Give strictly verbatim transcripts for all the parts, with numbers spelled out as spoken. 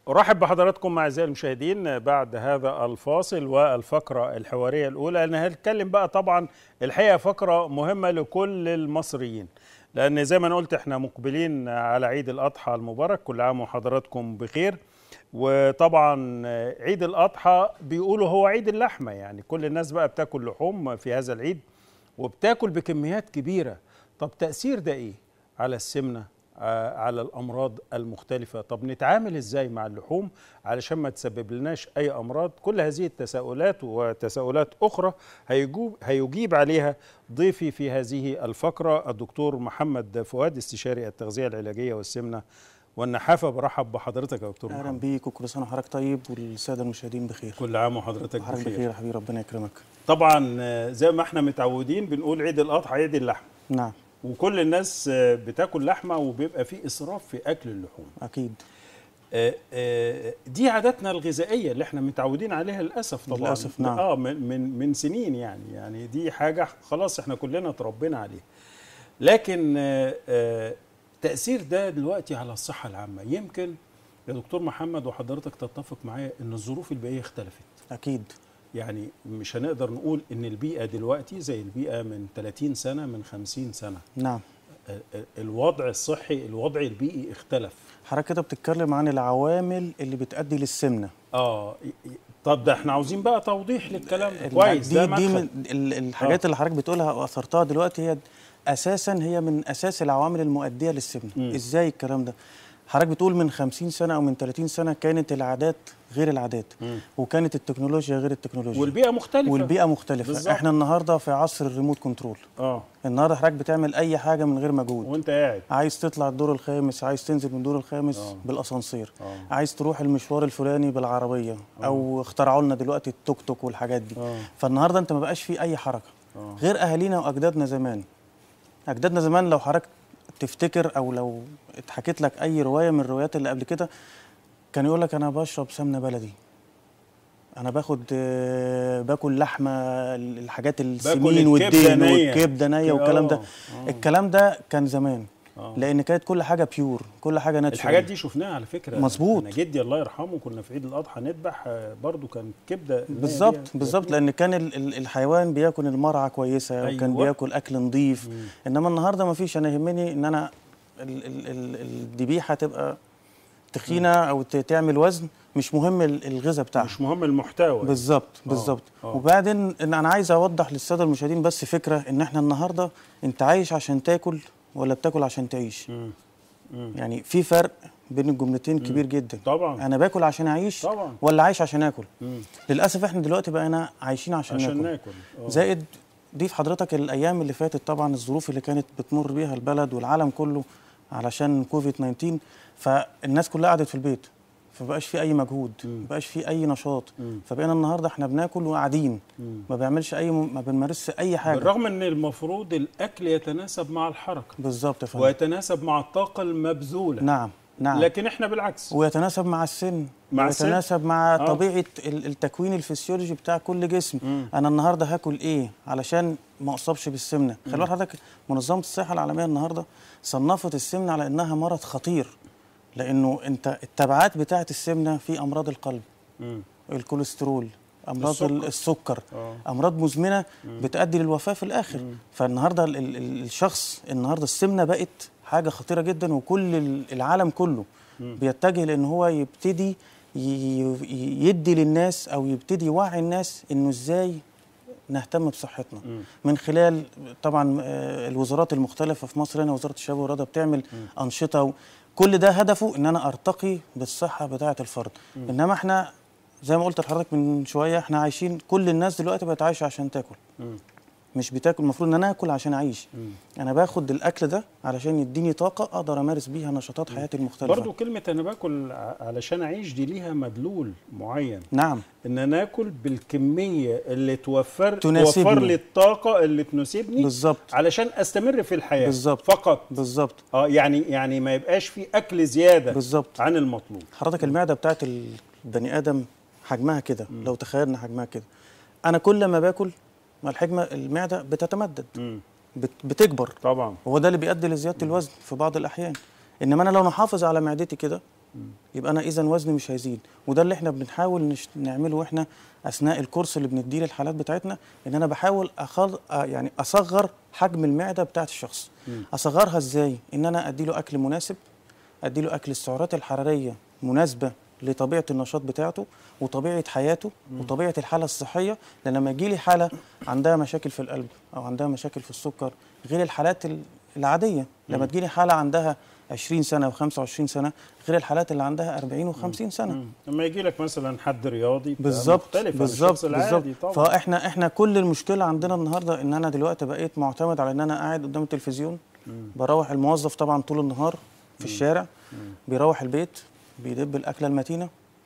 أرحب بحضراتكم أعزائي المشاهدين بعد هذا الفاصل والفقرة الحوارية الأولى. أنا هنتكلم بقى طبعا الحقيقة فقرة مهمة لكل المصريين، لأن زي ما أنا قلت إحنا مقبلين على عيد الأضحى المبارك، كل عام وحضراتكم بخير. وطبعا عيد الأضحى بيقولوا هو عيد اللحمة، يعني كل الناس بقى بتاكل لحوم في هذا العيد وبتاكل بكميات كبيرة. طب تأثير ده إيه على السمنة، على الأمراض المختلفة؟ طب نتعامل إزاي مع اللحوم علشان ما تسبب لناش أي أمراض؟ كل هذه التساؤلات وتساؤلات أخرى هيجوب هيجيب عليها ضيفي في هذه الفقرة الدكتور محمد فؤاد، استشاري التغذية العلاجية والسمنة والنحافة. برحب بحضرتك يا دكتور محمد. أهلا بيك، وكل سنة وحضرتك طيب والسادة المشاهدين بخير. كل عام وحضرتك بخير. حضرتك بخير يا حبيبي، ربنا يكرمك. طبعا زي ما احنا متعودين بنقول عيد الأضحى عيد اللحمة. نعم. وكل الناس بتاكل لحمه وبيبقى في اسراف في اكل اللحوم. اكيد. دي عاداتنا الغذائيه اللي احنا متعودين عليها للاسف طبعا. للاسف نعم. اه من من من سنين يعني يعني دي حاجه خلاص احنا كلنا اتربينا عليها. لكن تاثير ده دلوقتي على الصحه العامه، يمكن يا دكتور محمد وحضرتك تتفق معايا ان الظروف البيئيه اختلفت. اكيد. يعني مش هنقدر نقول ان البيئه دلوقتي زي البيئه من ثلاثين سنه من خمسين سنه. نعم. الوضع الصحي الوضع البيئي اختلف. حضرتك كده بتتكلم عن العوامل اللي بتؤدي للسمنه. اه طب ده احنا عاوزين بقى توضيح للكلام ده كويس. دي ده دي من الحاجات آه. اللي حضرتك بتقولها واثرتها دلوقتي، هي اساسا هي من اساس العوامل المؤديه للسمنه. م. ازاي الكلام ده؟ حضرتك بتقول من خمسين سنة أو من ثلاثين سنة كانت العادات غير العادات، م. وكانت التكنولوجيا غير التكنولوجيا، والبيئة مختلفة والبيئة مختلفة بالزبط. احنا النهاردة في عصر الريموت كنترول. اه النهاردة حضرتك بتعمل أي حاجة من غير مجهود وأنت قاعد، عايز تطلع الدور الخامس، عايز تنزل من الدور الخامس أوه. بالأسانسير، أوه. عايز تروح المشوار الفلاني بالعربية، أوه. أو اخترعوا لنا دلوقتي التوك توك والحاجات دي. أوه. فالنهاردة أنت ما بقاش في أي حركة. أوه. غير أهالينا وأجدادنا زمان. أجدادنا زمان لو حضرتك تفتكر او لو اتحكيت لك اي روايه من الروايات اللي قبل كده، كان يقول لك انا بشرب سمنه بلدي، انا باخد باكل لحمه، الحاجات السمين والدهن والكبده نيه والكلام ده. أوه. الكلام ده كان زمان. أوه. لان كانت كل حاجه بيور، كل حاجه ناتشورال. الحاجات دي شفناها على فكره. مظبوط. انا جدي الله يرحمه كنا في عيد الاضحى نذبح برضو كان كبده. بالظبط بالظبط، لان كان الحيوان بياكل المرعى كويسه. أيوة. وكان بياكل اكل نظيف. مم. انما النهارده ما فيش. انا يهمني ان انا الذبيحه تبقى تخينه او تعمل وزن، مش مهم الغذاء بتاعها، مش مهم المحتوى. بالظبط بالظبط. وبعدين ان انا عايز اوضح للساده المشاهدين بس فكره، ان احنا النهارده انت عايش عشان تاكل ولا بتاكل عشان تعيش؟ مم. مم. يعني في فرق بين الجملتين مم. كبير جدا. طبعا. انا باكل عشان اعيش طبعا، ولا عايش عشان اكل؟ مم. للاسف احنا دلوقتي بقينا عايشين عشان, عشان ناكل, ناكل. زائد ضيف حضرتك الايام اللي فاتت طبعا الظروف اللي كانت بتمر بيها البلد والعالم كله علشان كوفيد تسعة عشر، فالناس كلها قعدت في البيت، فبقاش في اي مجهود، ما بقاش في اي نشاط. مم. فبقينا النهارده احنا بناكل وقاعدين، ما بنعملش اي م... ما بنمارسش اي حاجه، بالرغم ان المفروض الاكل يتناسب مع الحركه. بالظبط يا فندم، ويتناسب مع الطاقه المبذوله. نعم نعم. لكن احنا بالعكس، ويتناسب مع السن، مع ويتناسب السن. مع آه. طبيعه التكوين الفسيولوجي بتاع كل جسم. مم. انا النهارده هاكل ايه علشان ما اصابش بالسمنه؟ خلي بالك حضرتك، منظمه الصحه العالميه النهارده صنفت السمنه على انها مرض خطير، لانه انت التبعات بتاعه السمنه في امراض القلب، مم. الكوليسترول، امراض السكر, السكر. أوه. امراض مزمنه مم. بتؤدي للوفاه في الاخر. مم. فالنهارده ال ال الشخص النهارده السمنه بقت حاجه خطيره جدا، وكل العالم كله مم. بيتجه لان هو يبتدي يدي للناس او يبتدي يوعي الناس انه ازاي نهتم بصحتنا. مم. من خلال طبعا الوزارات المختلفه في مصر. هنا وزاره الشباب والرياضه بتعمل مم. انشطه، كل ده هدفه ان انا ارتقي بالصحه بتاعه الفرد. مم. انما احنا زي ما قلت لحضرتك من شويه، احنا عايشين، كل الناس دلوقتي بقت عايشه عشان تاكل. مم. مش بتاكل، المفروض ان انا اكل عشان اعيش. مم. انا باخد الاكل ده علشان يديني طاقه اقدر امارس بيها نشاطات مم. حياتي المختلفه. برضو كلمه انا باكل علشان اعيش دي ليها مدلول معين. نعم. ان انا اكل بالكميه اللي توفر تناسبني. توفر لي الطاقه اللي تناسبني بالظبط، علشان استمر في الحياه بالظبط فقط. بالظبط. اه يعني يعني ما يبقاش في اكل زياده بالظبط عن المطلوب. حضرتك المعده بتاعت البني ادم حجمها كده، لو تخيلنا حجمها كده، انا كل ما باكل مع الحجمه المعده بتتمدد، مم. بتكبر طبعا، هو ده اللي بيؤدي لزياده الوزن في بعض الاحيان. انما انا لو نحافظ على معدتي كده يبقى انا اذا وزني مش هيزيد. وده اللي احنا بنحاول نش... نعمله احنا اثناء الكورس اللي بنديه للحالات بتاعتنا، ان انا بحاول أخل... يعني اصغر حجم المعده بتاعت الشخص. مم. اصغرها ازاي؟ ان انا اديله اكل مناسب، اديله اكل السعرات الحراريه مناسبه لطبيعه النشاط بتاعته وطبيعه حياته مم. وطبيعه الحاله الصحيه. لان لما يجي لي حاله عندها مشاكل في القلب او عندها مشاكل في السكر غير الحالات العاديه، لما تجي لي حاله عندها عشرين سنه وخمسة وعشرين سنه غير الحالات اللي عندها أربعين وخمسين سنه. مم. لما يجي لك مثلا حد رياضي بالظبط بالظبط بالظبط. طبعا. فاحنا احنا كل المشكله عندنا النهارده ان انا دلوقتي بقيت معتمد على ان انا قاعد قدام التلفزيون. مم. بروح الموظف طبعا طول النهار في مم. الشارع. مم. بيروح البيت بيدب الاكله المتينه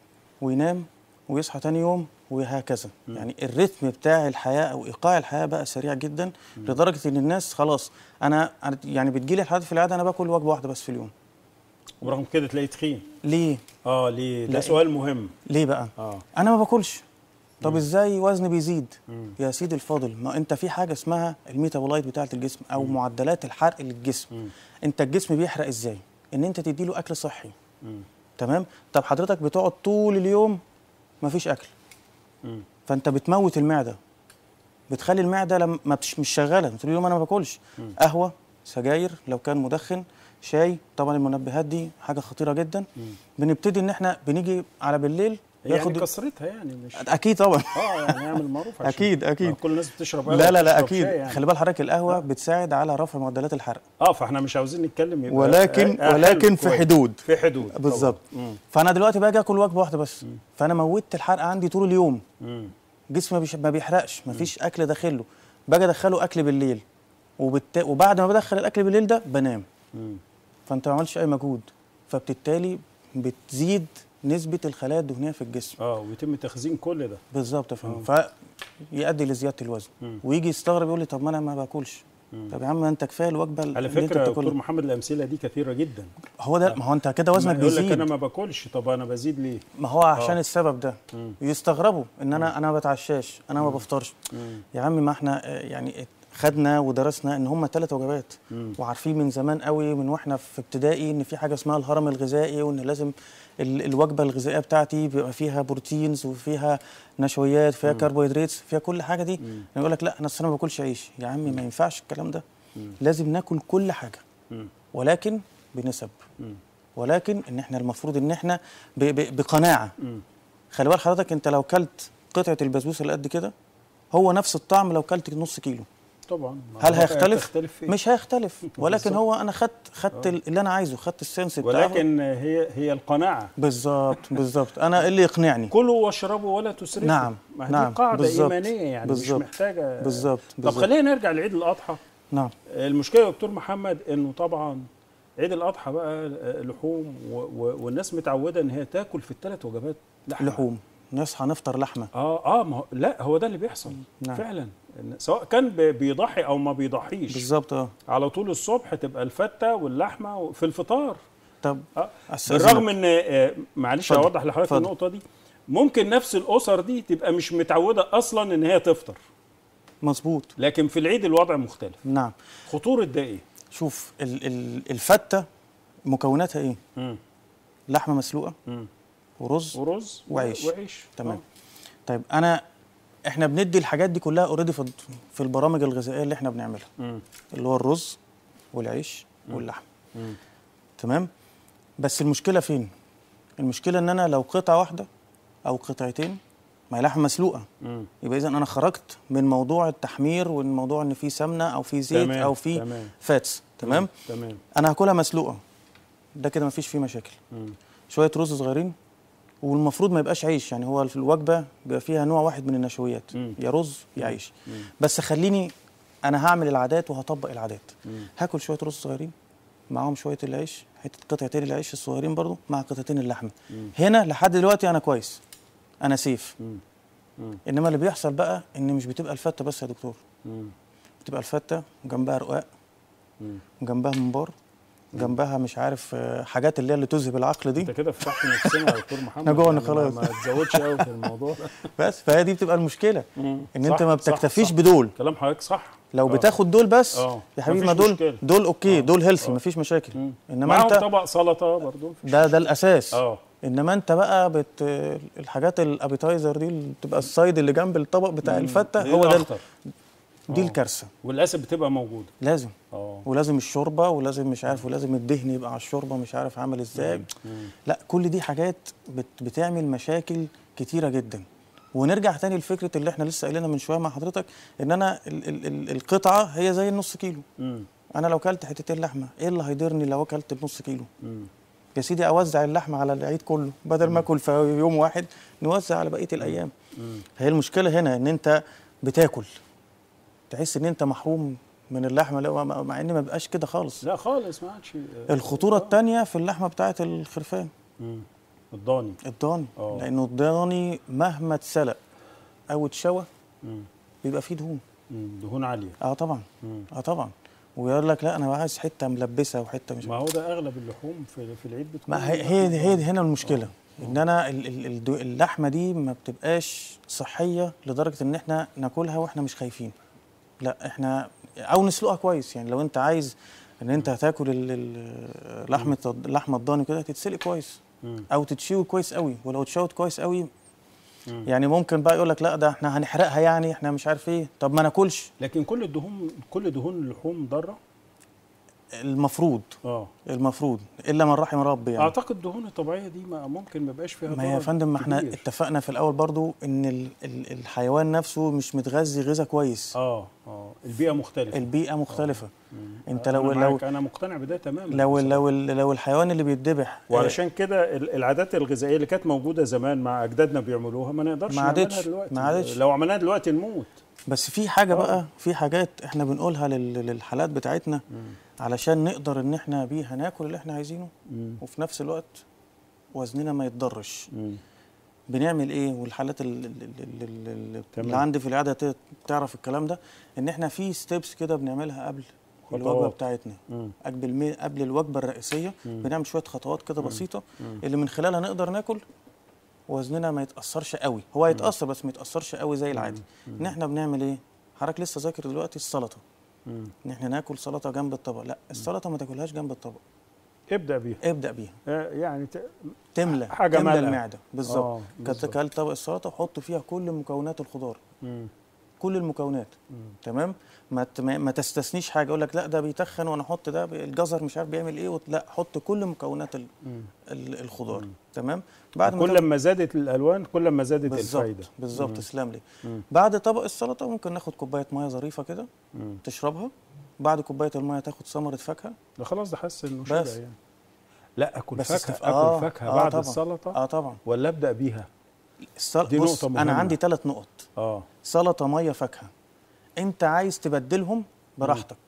وينام ويصحى تاني يوم وهكذا. مم. يعني الريتم بتاع الحياه او ايقاع الحياه بقى سريع جدا. مم. لدرجه ان الناس خلاص انا يعني بتجيلي الحالات في العياده انا باكل وجبه واحده بس في اليوم، ورغم كده تلاقي تخين. ليه؟ اه ليه؟ ده سؤال مهم. ليه بقى؟ اه انا ما باكلش. طب مم. ازاي وزني بيزيد؟ مم. يا سيدي الفاضل، ما انت في حاجه اسمها الميتابولايت بتاعه الجسم او مم. معدلات الحرق للجسم. مم. انت الجسم بيحرق ازاي؟ ان انت تديله اكل صحي. مم. تمام؟ طب حضرتك بتقعد طول اليوم ما فيش اكل. مم. فانت بتموت المعده، بتخلي المعده لما ما بتش مش شغاله طول اليوم. انا ما باكلش. مم. قهوه، سجاير لو كان مدخن، شاي، طبعا المنبهات دي حاجه خطيره جدا. مم. بنبتدي ان احنا بنيجي على بالليل يعني كسرتها يعني مش اكيد طبعا اه يعني نعمل معروف عشان اكيد اكيد كل الناس بتشرب قهوه. لا لا لا اكيد يعني. خلي بال حضرتك القهوه آه. بتساعد على رفع معدلات الحرق. اه فاحنا مش عاوزين نتكلم يبقى ولكن آه ولكن في حدود في حدود بالظبط. فانا دلوقتي باجي اكل وجبه واحده بس. مم. فانا موتت الحرق عندي طول اليوم. مم. جسمي ما بيحرقش، ما فيش اكل داخله. باجي ادخله اكل بالليل وبالت... وبعد ما بدخل الاكل بالليل ده بنام. مم. فانت ما عملتش اي مجهود، فبالتالي بتزيد نسبه الخلايا الدهنيه في الجسم. اه ويتم تخزين كل ده بالظبط يا فندم. فيؤدي لزياده الوزن. مم. ويجي يستغرب يقول لي طب ما انا ما باكلش. مم. طب يا عم انت كفايه الوجبه على فكره يا دكتور محمد الامثله دي كثيره جدا. هو ده، ما هو انت كده وزنك بيزيد. يقول لك انا ما باكلش، طب انا بزيد ليه؟ ما هو عشان آه. السبب ده. مم. يستغربوا ان انا مم. انا ما بتعشاش، انا ما بفطرش. مم. يا عم ما احنا يعني خدنا ودرسنا ان هم ثلاث وجبات. مم. وعارفين من زمان قوي من واحنا في ابتدائي ان في حاجه اسمها الهرم الغذائي، وان لازم الوجبه الغذائيه بتاعتي بيبقى فيها بروتينز وفيها نشويات فيها مم. كربوهيدرات فيها كل حاجه دي. يقول لك لا انا اصل انا ما باكلش عيش. يا عمي ما ينفعش الكلام ده. مم. لازم ناكل كل حاجه. مم. ولكن بنسب. مم. ولكن ان احنا المفروض ان احنا ب ب بقناعه. مم. خلي بال حضرتك انت لو كلت قطعه البسبوسه اللي قد كده هو نفس الطعم لو كلت نص كيلو. طبعا هل هيختلف؟ مش هيختلف. ولكن هو انا خدت خدت آه. اللي انا عايزه، خدت السنس بتاعه. ولكن هي هي القناعه. بالظبط بالظبط. انا إيه اللي يقنعني؟ كلوا واشربوا ولا تسرفوا. نعم ما نعم دي قاعده بالزبط. ايمانيه يعني بالزبط. مش محتاجه. بالظبط. طب خلينا نرجع لعيد الاضحى. نعم. المشكله يا دكتور محمد انه طبعا عيد الاضحى بقى لحوم والناس متعوده ان هي تاكل في الثلاث وجبات لحمه. لحوم. نصحى نفطر لحمه. اه اه ما هو لا هو ده اللي بيحصل. نعم. فعلا سواء كان بيضحي او ما بيضحيش. بالظبط اه. على طول الصبح تبقى الفته واللحمه في الفطار. طب آه. بالرغم ان آه معلش اوضح لحضرتك النقطه دي، ممكن نفس الاسر دي تبقى مش متعوده اصلا ان هي تفطر. مظبوط. لكن في العيد الوضع مختلف. نعم. خطوره ده ايه؟ شوف ال ال الفته مكوناتها ايه؟ مم. لحمه مسلوقه. مم. ورز ورز وعيش. وعيش. تمام. آه. طيب انا احنا بندي الحاجات دي كلها اوريدي في في البرامج الغذائيه اللي احنا بنعملها. مم. اللي هو الرز والعيش مم. واللحم. مم. تمام. بس المشكله فين؟ المشكله ان انا لو قطعه واحده او قطعتين ما هي لحمه مسلوقه. مم. يبقى اذا انا خرجت من موضوع التحمير ومن موضوع ان في سمنه او في زيت تمام. او في تمام. فاتس. تمام. تمام. انا هاكلها مسلوقه، ده كده ما فيش فيه مشاكل. مم. شويه رز صغيرين، والمفروض ما يبقاش عيش. يعني هو في الوجبه بيبقى فيها نوع واحد من النشويات. مم. يا رز يا عيش. مم. بس خليني انا هعمل العادات وهطبق العادات. مم. هاكل شويه رز صغيرين معاهم شويه العيش، حته قطعتين العيش الصغيرين برضو مع قطعتين اللحمه. مم. هنا لحد دلوقتي انا كويس، انا سيف. مم. مم. انما اللي بيحصل بقى ان مش بتبقى الفته بس يا دكتور. مم. بتبقى الفته وجنبها رقاق وجنبها ممبار، جنبها مش عارف حاجات اللي هي اللي تذهب العقل دي. انت كده فتحت نفسنا يا دكتور محمد. احنا جوعنا خلاص. ما تزودش قوي في الموضوع بس فهي دي بتبقى المشكله. مم. ان انت ما بتكتفيش بدول. كلام حضرتك صح. لو آه. بتاخد دول بس آه. يا حبيبي، مفيش ما دول مشكلة. دول اوكي، آه. دول هيلثي آه. مفيش مشاكل. مم. انما معاهم انت طبق سلطه برضه مفيش ده ده مشكلة. الاساس. اه انما انت بقى بت الحاجات الابيتايزر دي اللي بتبقى السايد اللي جنب الطبق بتاع الفته، دي هو ده الأخطر. دي آه. الكارثه. والاسف بتبقى موجوده. لازم اه ولازم الشوربه، ولازم مش عارف، ولازم الدهن يبقى على الشوربه مش عارف عامل ازاي. لا كل دي حاجات بت بتعمل مشاكل كتيره جدا. ونرجع تاني لفكره اللي احنا لسه قايلينها من شويه مع حضرتك، ان انا ال ال ال القطعه هي زي النص كيلو. مم. انا لو كلت حتتين لحمه ايه اللي هيضرني لو اكلت بنص كيلو؟ مم. يا سيدي اوزع اللحمه على العيد كله بدل ما اكل في يوم واحد، نوزع على بقيه الايام. مم. هي المشكله هنا ان انت بتاكل تحس ان انت محروم من اللحمه، لا، مع ان ما بقاش كده خالص. لا خالص ما عادش. الخطوره الثانيه في اللحمه بتاعه الخرفان، مم. الضاني. الضاني. أوه. لانه الضاني مهما اتسلق او اتشوى مم. بيبقى فيه دهون. مم. دهون عاليه. اه طبعا. مم. اه طبعا. ويقول لك لا انا عايز حته ملبسه وحته مش، ما هو ده اغلب اللحوم في في العيد بتكون. ما هي هي, هي هنا المشكله. أوه. ان انا ال- ال- ال- اللحمه دي ما بتبقاش صحيه لدرجه ان احنا ناكلها واحنا مش خايفين. لا احنا او نسلقها كويس. يعني لو انت عايز ان انت هتاكل ال- ال- لحمه اللحمه الضاني كده تتسلق كويس، مم. او تتشوي كويس قوي. ولو اتشوت كويس قوي مم. يعني ممكن بقى يقول لك لا ده احنا هنحرقها، يعني احنا مش عارف ايه، طب ما ناكلش. لكن كل الدهون كل دهون اللحوم ضاره. المفروض اه المفروض الا من رحم ربي يعني. اعتقد الدهون الطبيعيه دي ما ممكن ما يبقاش فيها ما يا ضرر فندم، ما احنا كبير. اتفقنا في الاول برضو ان ال ال الحيوان نفسه مش متغذي غذاء كويس. اه اه البيئه مختلفه. البيئه مختلفه. آه. انت أنا لو معاك، لو انا مقتنع بده تماما. لو لو لو الحيوان اللي بيتذبح وعلشان كده ال- العادات الغذائيه اللي كانت موجوده زمان مع اجدادنا بيعملوها ما نقدرش ما نعملها عادتش دلوقتي. ما عادتش لو عملناها دلوقتي نموت. بس في حاجه آه. بقى، في حاجات احنا بنقولها لل- للحالات بتاعتنا مم. علشان نقدر ان احنا بيها ناكل اللي احنا عايزينه مم. وفي نفس الوقت وزننا ما يتضرش. مم. بنعمل ايه؟ والحالات اللي, اللي, تمام. اللي عندي في العياده ت- تعرف الكلام ده، ان احنا في ستيبس كده بنعملها قبل خطوات. الوجبه بتاعتنا. مم. قبل المي... قبل الوجبه الرئيسيه مم. بنعمل شويه خطوات كده مم. بسيطه مم. اللي من خلالها نقدر ناكل وزننا ما يتاثرش قوي. هو يتاثر بس ما يتاثرش قوي زي العادي. مم. ان احنا بنعمل ايه؟ حضرتك لسه ذاكر دلوقتي السلطه، مم. ان احنا ناكل سلطه جنب الطبق. لا السلطه ما تاكلهاش جنب الطبق، ابدا بيها. ابدا بيها. آه، يعني ت... تملى حاجة تملى مالئة. المعده بالظبط. آه، كنت بالظبط. كلت طبق السلطه وحط فيها كل مكونات الخضار، مم. كل المكونات. مم. تمام. ما ت- ما ما تستثنيش حاجه. اقول لك لا ده بيتخن وانا احط ده الجزر مش عارف بيعمل ايه وت- لا حط كل مكونات ال مم. ال الخضار. مم. تمام. بعد ما كل تاخد- ما زادت الالوان كل ما زادت الفايده. بالظبط بالظبط. تسلم لي. مم. بعد طبق السلطه ممكن ناخد كوبايه ميه ظريفه كده مم. تشربها. بعد كوبايه الميه تاخد ثمره فاكهه. ده خلاص ده حس انه بس. شبع يعني. لا اكل بس فاكهه استف... اكل آه فاكهه آه بعد طبعا. السلطه اه طبعا. ولا ابدا بيها؟ السل... دي بص نقطة انا مهمة. عندي ثلاث نقط: اه سلطه، ميه، فاكهه. انت عايز تبدلهم براحتك.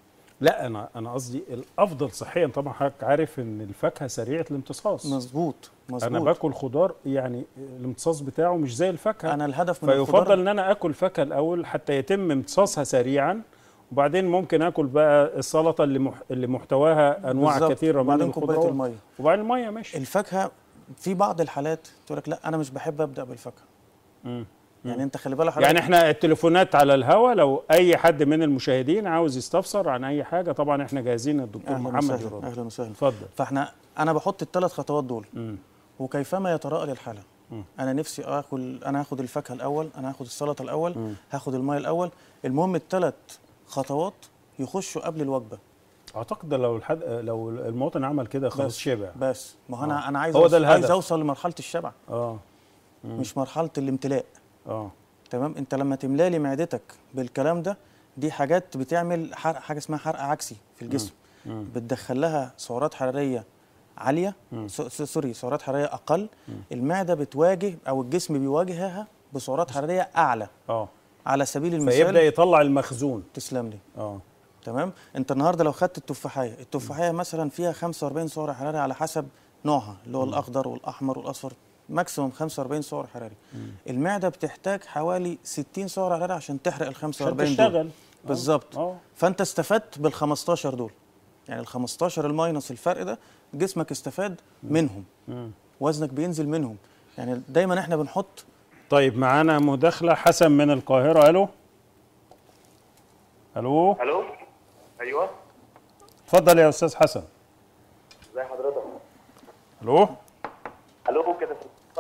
لا انا انا قصدي الافضل صحيا. طبعا حضرتك عارف ان الفاكهه سريعه الامتصاص. مظبوط مظبوط. انا باكل خضار يعني الامتصاص بتاعه مش زي الفاكهه. انا الهدف من فيفضل الخضار ان انا اكل فاكهه الاول حتى يتم امتصاصها سريعا، وبعدين ممكن اكل بقى السلطه اللي مح... اللي محتواها انواع بالظبط. كثيره من وبعدين كوبايه الخضروات. الميه. وبعدين الميه ماشي. الفاكهه في بعض الحالات تقول لك لا انا مش بحب ابدا بالفاكهه. مم. يعني انت خلي بالك حضرتك، يعني احنا التليفونات على الهوا، لو اي حد من المشاهدين عاوز يستفسر عن اي حاجه طبعا احنا جاهزين. الدكتور اهلا محمد وسهلا يرد. اهلا وسهلا. اتفضل. فاحنا انا بحط الثلاث خطوات دول مم. وكيفما يتراءى للحاله. مم. انا نفسي اكل، انا هاخد الفاكهه الاول، انا هاخد السلطه الاول، مم. هاخد الميه الاول. المهم الثلاث خطوات يخشوا قبل الوجبه. اعتقد ده لو الحد... لو المواطن عمل كده خلاص بس. شبع. بس ما هو انا آه. انا عايز هو ده أوصل الهدف. عايز اوصل لمرحله الشبع، اه مم. مش مرحله الامتلاء. اه تمام. انت لما تملالي معدتك بالكلام ده، دي حاجات بتعمل حرق، حاجه اسمها حرق عكسي في الجسم. مم. بتدخل لها سعرات حراريه عاليه، مم. س- س- سوري سعرات حراريه اقل. المعده بتواجه او الجسم بيواجهها بسعرات حراريه اعلى. اه على سبيل المثال فيبدا يطلع المخزون. تسلم لي. اه تمام. انت النهارده لو خدت التفاحيه، التفاحيه مثلا فيها خمسة وأربعين سعر حراري على حسب نوعها، اللي هو الاخضر والاحمر والاصفر، ماكسيموم خمسة وأربعين سعر حراري. مم. المعده بتحتاج حوالي ستين سعر حراري عشان تحرق ال خمسة عشان وأربعين دول. تشتغل. بالظبط. اه فانت استفدت بال خمستاشر دول، يعني ال خمستاشر الماينس الفرق ده جسمك استفاد منهم، مم. وزنك بينزل منهم. يعني دايما احنا بنحط. طيب معانا مداخله. حسن من القاهره. الو. الو. الو. ايوه. اتفضل يا استاذ حسن. ازي حضرتك؟ الو. الو كده.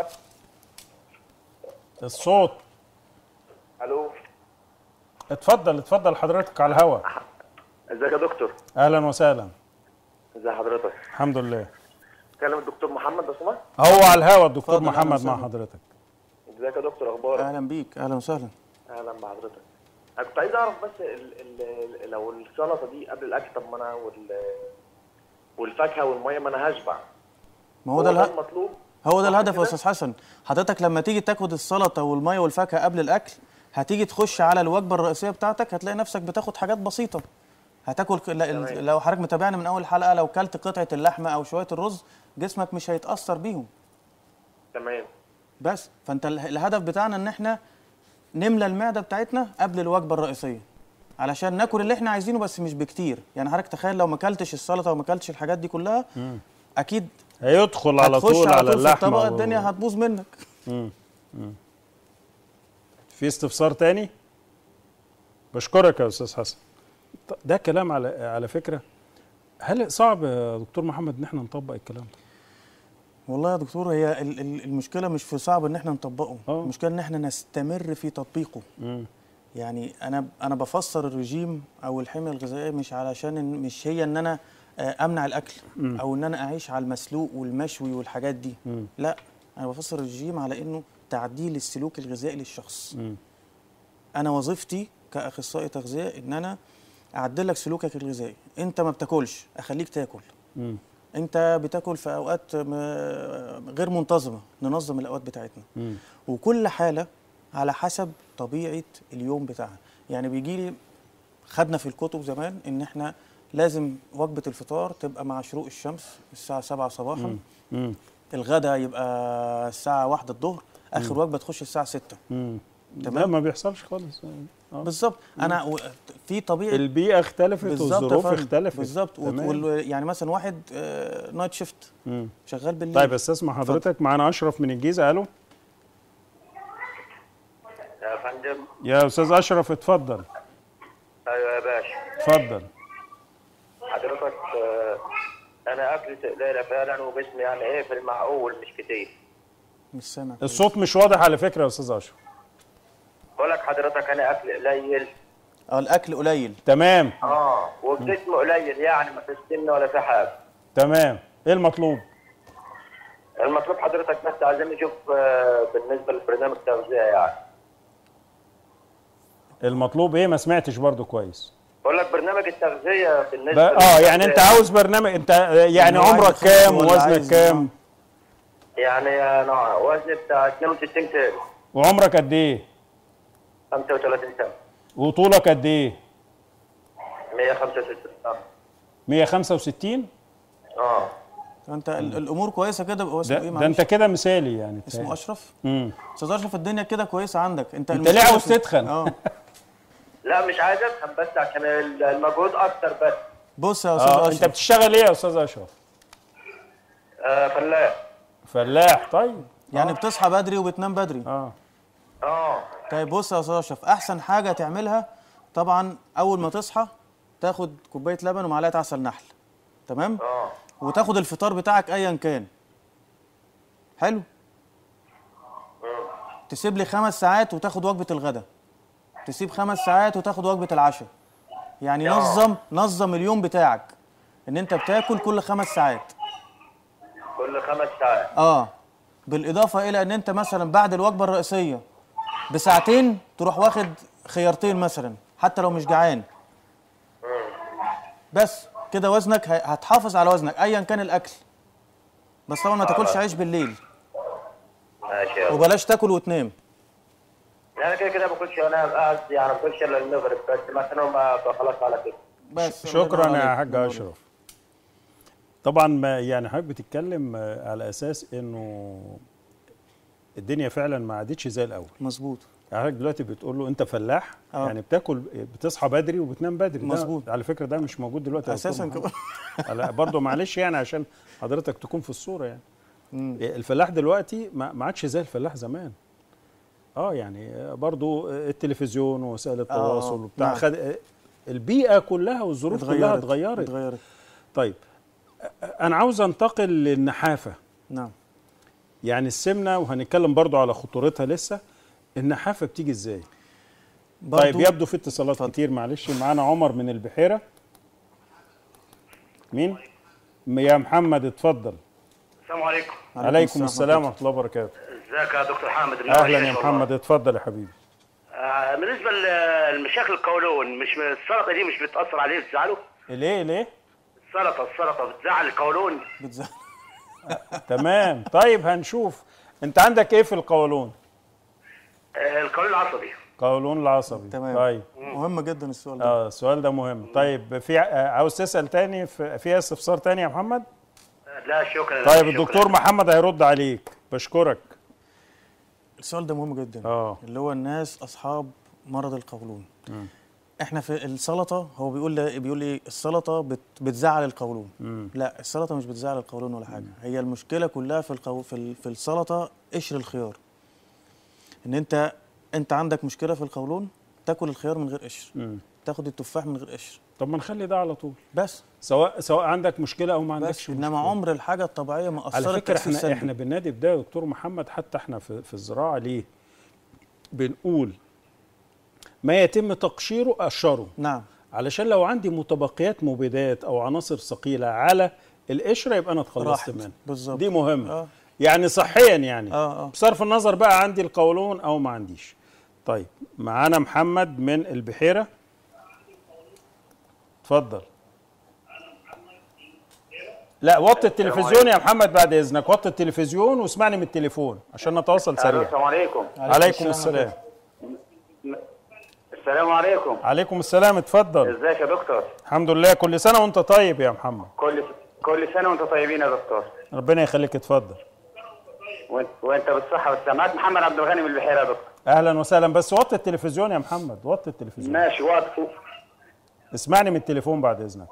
الصوت. الو. اتفضل اتفضل حضرتك على الهوا. ازيك يا دكتور؟ اهلا وسهلا. ازي حضرتك؟ الحمد لله. كلم الدكتور محمد لو سمحت. هو على الهوا الدكتور اتفضل، أهلا محمد مع وسهلا. حضرتك. ازيك يا دكتور؟ اخبارك؟ اهلا بيك، اهلا وسهلا. اهلا بحضرتك. انا كنت عايز اعرف بس ال ال لو السلطه دي قبل الاكل، طب ما انا وال والفاكهه والميه ما انا هشبع. ما هو ده اله... المطلوب. هو ده صح الهدف يا كده؟ استاذ حسن. حضرتك لما تيجي تاخد السلطه والميه والفاكهه قبل الاكل، هتيجي تخش على الوجبه الرئيسيه بتاعتك هتلاقي نفسك بتاخد حاجات بسيطه. هتاكل ك- لا- تمام. لو حضرتك متابعني من اول حلقه، لو كلت قطعه اللحمه او شويه الرز جسمك مش هيتاثر بيهم. تمام. بس فانت ال- الهدف بتاعنا ان احنا نملى المعده بتاعتنا قبل الوجبه الرئيسيه، علشان ناكل اللي احنا عايزينه بس مش بكتير. يعني حضرتك تخيل لو ما اكلتش السلطه وما اكلتش الحاجات دي كلها، اكيد هيدخل على هتخش طول على على طول في اللحمه الطبق و- الدنيا هتبوظ منك. في استفسار تاني؟ بشكرك يا استاذ حسن. ط- ده كلام على على فكره. هل صعب يا دكتور محمد ان احنا نطبق الكلام ده؟ والله يا دكتور، هي ال- ال- المشكله مش في صعب ان احنا نطبقه، آه. المشكله ان احنا نستمر في تطبيقه. مم. يعني انا انا بفسر الرجيم او الحميه الغذائيه مش علشان إن مش هي ان انا آه، امنع الاكل او ان انا اعيش على المسلوق والمشوي والحاجات دي. مم. لا، انا بفسر الرجيم على انه تعديل السلوك الغذائي للشخص. مم. انا وظيفتي كاخصائي تغذيه ان انا اعدل لك سلوكك الغذائي. انت ما بتاكلش، اخليك تاكل. مم. انت بتاكل في اوقات م- غير منتظمه، ننظم الاوقات بتاعتنا. مم. وكل حاله على حسب طبيعه اليوم بتاعها. يعني بيجي لي، خدنا في الكتب زمان ان احنا لازم وجبه الفطار تبقى مع شروق الشمس الساعه سبعة صباحا، مم. الغداء يبقى الساعه واحدة الظهر، اخر وجبه تخش الساعه ستة. مم. تمام. ده ما بيحصلش خالص. آه. بالظبط. انا و- في طبيعه البيئه اختلفت بالظبط يا والظروف فندم. اختلفت. بالظبط. وت- تمام. وال- يعني مثلا واحد آه، نايت شيفت مم. شغال بالليل. طيب استسمع حضرتك، معانا اشرف من الجيزه. الو يا فندم. يا استاذ اشرف، اتفضل ايوه يا باشا. اتفضل. حضرتك آه، انا اكلت قليله فعلا وجسمي يعني ايه في المعقول مش كتير. مش سامع. الصوت مش واضح على فكره يا استاذ اشرف. بقول لك حضرتك انا اكل قليل. اه، الاكل قليل. تمام اه والجسم قليل يعني ما فيش سمنه ولا في حاجه. تمام. ايه المطلوب؟ المطلوب حضرتك بس عايزين نشوف آه، بالنسبه للبرنامج التغذيه يعني. المطلوب ايه؟ ما سمعتش برضو كويس. بقول لك برنامج التغذيه ب... بالنسبه اه يعني انت عاوز برنامج، انت يعني هو عايز عمرك يخس كام ولا ووزنك عايز- كام يعني انا وزني بتاع اثنين وستين كيلو. وعمرك قد ايه خمسة وثلاثين سنه. وطولك قد ايه؟ مية وخمسة وستين. اه مية وخمسة وستين. اه انت ال- الامور كويسه كده. هو اسمه ده, ايه ده معلش؟ انت كده مثالي يعني. اسمه اشرف. امم استاذ اشرف، الدنيا كده كويسه عندك. انت انت ليه المشكلة عاوز في- تتخن؟ اه لا مش عايز افهم بس عشان المجهود اكتر بس. بص يا استاذ اه انت اشرف، بتشتغل ايه يا استاذ اشرف؟ آه فلاح. فلاح. طيب يعني بتصحى بدري وبتنام بدري. اه اه طيب بص يا استاذ اشرف، احسن حاجه تعملها طبعا اول ما تصحى تاخد كوبايه لبن ومعلقه عسل نحل. تمام. اه وتاخد الفطار بتاعك ايا كان. حلو. تسيب لي خمس ساعات وتاخد وجبه الغداء. تسيب خمس ساعات وتاخد وجبه العشاء. يعني آه. نظم نظم اليوم بتاعك ان انت بتاكل كل خمس ساعات. كل خمس ساعات. اه بالاضافه الى ان انت مثلا بعد الوجبه الرئيسيه بساعتين تروح واخد خيارتين مثلا حتى لو مش جعان. بس كده وزنك ه- هتحافظ على وزنك ايا كان الاكل. بس طبعا ما تاكلش عيش بالليل، ماشي يا وبلاش تاكل وتنام. انا كده كده ما باكلش وانا قاعد يعني ما باكلش الا المغرب بس مثلا ما خلاص على كده. بس شكرا الله يا ينور حاج عليك. اشرف. طبعا ما يعني حضرتك بتتكلم آه، على اساس انه الدنيا فعلا ما عادتش زي الاول. مظبوط. يعني حضرتك دلوقتي بتقول له انت فلاح. آه. يعني بتاكل، بتصحى بدري وبتنام بدري. ده مظبوط. على فكره ده مش موجود دلوقتي يا دكتور اساسا محمد. كمان. لا برضه معلش يعني عشان حضرتك تكون في الصوره يعني. مم. الفلاح دلوقتي ما ما عادش زي الفلاح زمان. اه يعني برضه التلفزيون ووسائل التواصل وبتاع نعم. خد البيئه كلها والظروف كلها اتغيرت. اتغيرت. طيب انا عاوز انتقل للنحافه. نعم. يعني السمنه، وهنتكلم برضو على خطورتها لسه، النحافه بتيجي ازاي؟ طيب يبدو في اتصالات فضل. كتير. معلش، معانا عمر من البحيره. مين؟ يا محمد اتفضل. السلام عليكم. عليكم السلام ورحمه الله وبركاته. ازيك يا دكتور حامد؟ اهلا يا محمد، اتفضل يا حبيبي. آه بالنسبه للمشاكل القولون، مش السلطه دي مش بتاثر عليه بتزعله؟ ليه ليه؟ السلطه السلطه بتزعل القولون؟ بتزعل. تمام. طيب هنشوف انت عندك ايه في القولون؟ آه القولون العصبي. قولون العصبي. تمام. طيب مهم جدا السؤال ده. اه السؤال ده مهم. طيب في عاوز تسال تاني؟ في, في استفسار تاني يا محمد؟ لا شكرا. طيب الدكتور محمد هيرد عليك. بشكرك. السؤال ده مهم جدا. اه اللي هو الناس اصحاب مرض القولون. م. احنا في السلطه، هو بيقول بيقول لي السلطه بت بتزعل القولون. م. لا، السلطه مش بتزعل القولون ولا حاجه. م. هي المشكله كلها في القو... في, في السلطه قشر الخيار. ان انت انت عندك مشكله في القولون، تاكل الخيار من غير قشر، م. تاخد التفاح من غير قشر. طب ما نخلي ده على طول، بس سواء سواء عندك مشكله او ما عندكش مشكله. انما عمر الحاجه الطبيعيه ما اثرت. على فكره احنا احنا بننادي بده يا دكتور محمد، حتى احنا في, في الزراعه ليه بنقول ما يتم تقشيره قشره. نعم. علشان لو عندي متبقيات مبيدات او عناصر ثقيله على القشره يبقى انا اتخلصت منها. بالظبط. دي مهمه. آه. يعني صحيا يعني آه آه. بصرف النظر بقى عندي القولون او ما عنديش. طيب معانا محمد من البحيره. اتفضل. لا وطي التلفزيون يا محمد بعد اذنك، وطي التلفزيون واسمعني من التليفون عشان نتواصل سريع. السلام عليكم. عليكم السلام. السلام عليكم. عليكم السلام. اتفضل. ازيك يا دكتور؟ الحمد لله. كل سنه وانت طيب يا محمد. كل كل سنه وانت طيبين يا دكتور. ربنا يخليك. اتفضل. وانت وانت بالصحه والسلامات. محمد عبد الغني من البحيره يا دكتور. اهلا وسهلا. بس وطي التلفزيون يا محمد، وطي التلفزيون. ماشي واطي. اسمعني من التليفون بعد اذنك.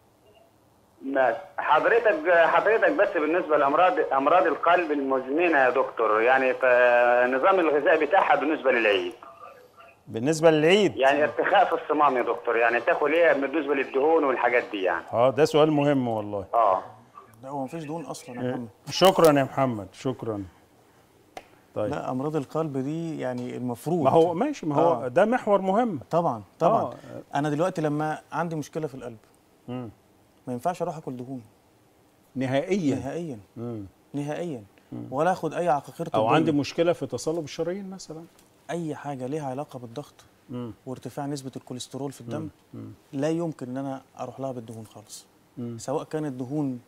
ماشي. حضرتك حضرتك بس بالنسبه لامراض امراض القلب المزمنه يا دكتور، يعني النظام الغذائي بتاعها بالنسبه للعيد. بالنسبه للعيد يعني ارتخاء في الصمام يا دكتور، يعني تاكل ايه بالنسبه للدهون والحاجات دي يعني؟ اه ده سؤال مهم والله. اه لا هو مفيش دهون اصلا يا محمد. شكرا يا محمد، شكرا. طيب لا امراض القلب دي يعني المفروض، ما هو ماشي، ما هو آه. ده محور مهم. طبعا طبعا. آه. انا دلوقتي لما عندي مشكله في القلب مم. ما ينفعش اروح اكل دهون نهائيا نهائيا مم. نهائيا مم. ولا اخد اي عقاقير طبيه. او عندي مشكله في تصلب الشرايين مثلا، اي حاجه ليها علاقه بالضغط مم. وارتفاع نسبه الكوليسترول في الدم، مم. لا يمكن ان انا اروح لها بالدهون خالص. مم. سواء كانت دهون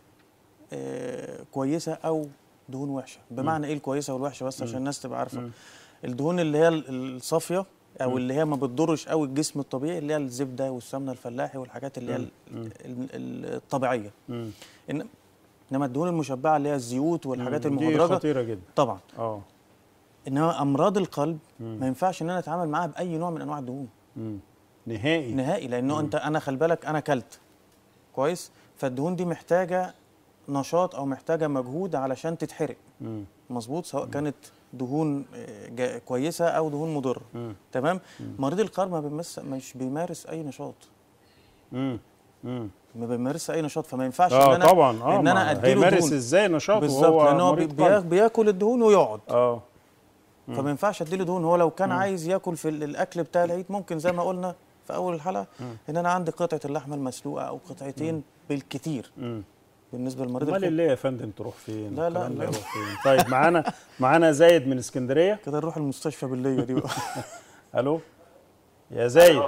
آه كويسه او دهون وحشه. بمعنى ايه الكويسه والوحشه بس عشان الناس تبقى عارفه؟ مم. الدهون اللي هي الصافيه او اللي هي ما بتضرش قوي الجسم الطبيعي، اللي هي الزبده والسمنه الفلاحي والحاجات اللي هي الطبيعيه. مم. إن انما الدهون المشبعه اللي هي الزيوت والحاجات المهدرجه دي خطيره جدا طبعا. اه انما امراض القلب مم. ما ينفعش ان انا اتعامل معاها باي نوع من انواع الدهون. مم. نهائي نهائي. لانه مم. انت انا خلي بالك انا اكلت كويس، فالدهون دي محتاجه نشاط او محتاجه مجهود علشان تتحرق. مم. مظبوط. سواء مم. كانت دهون كويسه او دهون مضره. مم. تمام. مم. مريض القلب ما بيمس مش بيمارس اي نشاط. امم امم ما بيمارس اي نشاط، فما ينفعش آه ان انا طبعا اه ان انا اديله دهون. هيمارس ازاي نشاط وهو لان هو بي بياكل الدهون ويقعد. اه فما ينفعش اديله دهون. هو لو كان مم. عايز ياكل في الاكل بتاع العيد ممكن زي ما قلنا في اول الحلقه مم. ان انا عندي قطعه اللحمه المسلوقه او قطعتين مم. بالكتير. مم. بالنسبه للمريض امال اللي يا فندم تروح فين؟ لا لا لا يروح فين؟ طيب معانا معانا زايد من اسكندريه. كده نروح المستشفى بالليل دي بقى. الو يا زايد.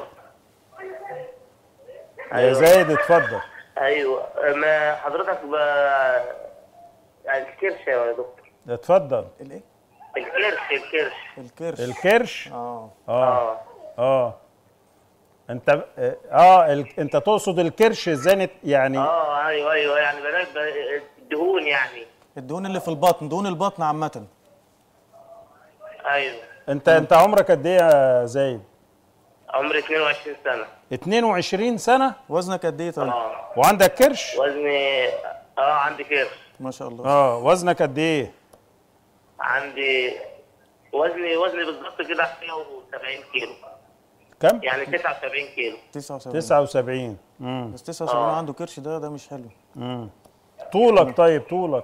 يا زايد اتفضل. ايوه ما حضرتك ب... يعني الكرش يا دكتور. اتفضل. الايه؟ الكرش الكرش الكرش الكرش اه اه اه انت اه ال... انت تقصد الكرش ازاي يعني؟ اه ايوه ايوه يعني بلاش الدهون يعني الدهون اللي في البطن، دهون البطن عامه. ايوه. انت انت عمرك قد ايه يا زايد؟ عمري اتنين وعشرين سنه. اتنين وعشرين سنه؟ وزنك قد ايه طيب؟ اه وعندك كرش؟ وزني اه عندي كرش. ما شاء الله. اه وزنك قد ايه؟ عندي وزني وزني بالظبط كده مية وسبعين كيلو. كم؟ يعني تسعة وسبعين كيلو. تسعة وسبعين. تسعة وسبعين. امم بس تسعة وسبعين عنده كرش، ده ده مش حلو. امم طولك طيب طولك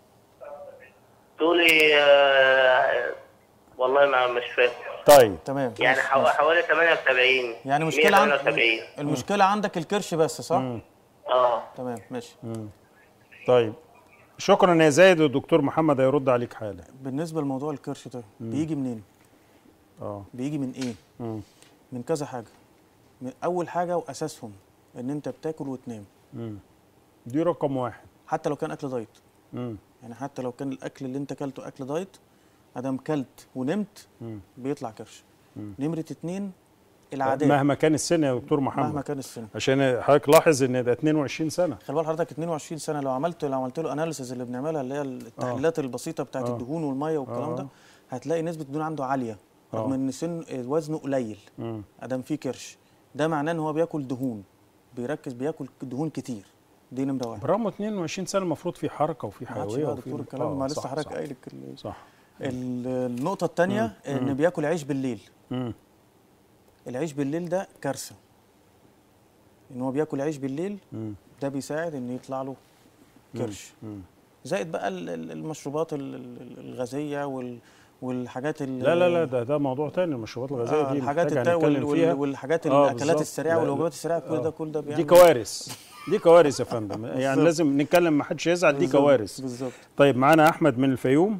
طولي آه والله ما مش فاكر. طيب تمام يعني ماشي، حو- ماشي. حوالي ثمانية وسبعين. يعني مشكله عندك، مية وثمانية وسبعين. المشكله عندك الكرش بس، صح؟ اه تمام ماشي. طيب شكرا يا زايد، والدكتور محمد هيرد عليك حالا. بالنسبه لموضوع الكرش ده بيجي منين؟ اه بيجي من ايه؟ مم. من كذا حاجه. من اول حاجه واساسهم ان انت بتاكل وتنام، مم. دي رقم واحد. حتى لو كان اكل دايت. مم. يعني حتى لو كان الاكل اللي انت اكلته اكل دايت، ادام كلت ونمت مم. بيطلع كرش. نمره اتنين العادات. مهما كان السن يا دكتور محمد، مهما كان السن. عشان حضرتك لاحظ ان ده اتنين وعشرين سنه. خلي بال حضرتك اتنين وعشرين سنه، لو عملت لو عملت له اناليسيز اللي بنعملها اللي هي التحليلات البسيطه بتاعت آه. الدهون والميه والكلام آه. ده، هتلاقي نسبه الدهون عنده عاليه رغم آه. ان سن وزنه قليل. مم. ادام فيه كرش، ده معناه ان هو بياكل دهون، بيركز بياكل دهون كتير. دي نمره واحد. برغم اتنين وعشرين سنه المفروض في حركه وفي ما عادش حيويه بقى وفي دكتور الكلام آه، ما لسه صح، حضرتك صح. قايل ال- صح. ال- النقطه الثانيه ان بياكل عيش بالليل. مم. العيش بالليل ده كارثه. ان هو بياكل عيش بالليل، مم. ده بيساعد ان يطلع له كرش. مم. زائد بقى ال- ال- المشروبات ال- ال- الغازيه وال والحاجات ال- لا لا لا ده ده موضوع تاني. المشروبات الغازيه آه دي الحاجات محتاجة التا وال هنتكلم وال فيها. والحاجات آه، الاكلات بالظبط. السريعه لا، والوجبات لا. السريعه، كل آه. ده كل ده دي بيعمل كوارث. دي كوارث يا فندم. يعني بالظبط. لازم نتكلم، ما حدش يزعل، دي بالظبط. كوارث. بالظبط. طيب معانا احمد من الفيوم.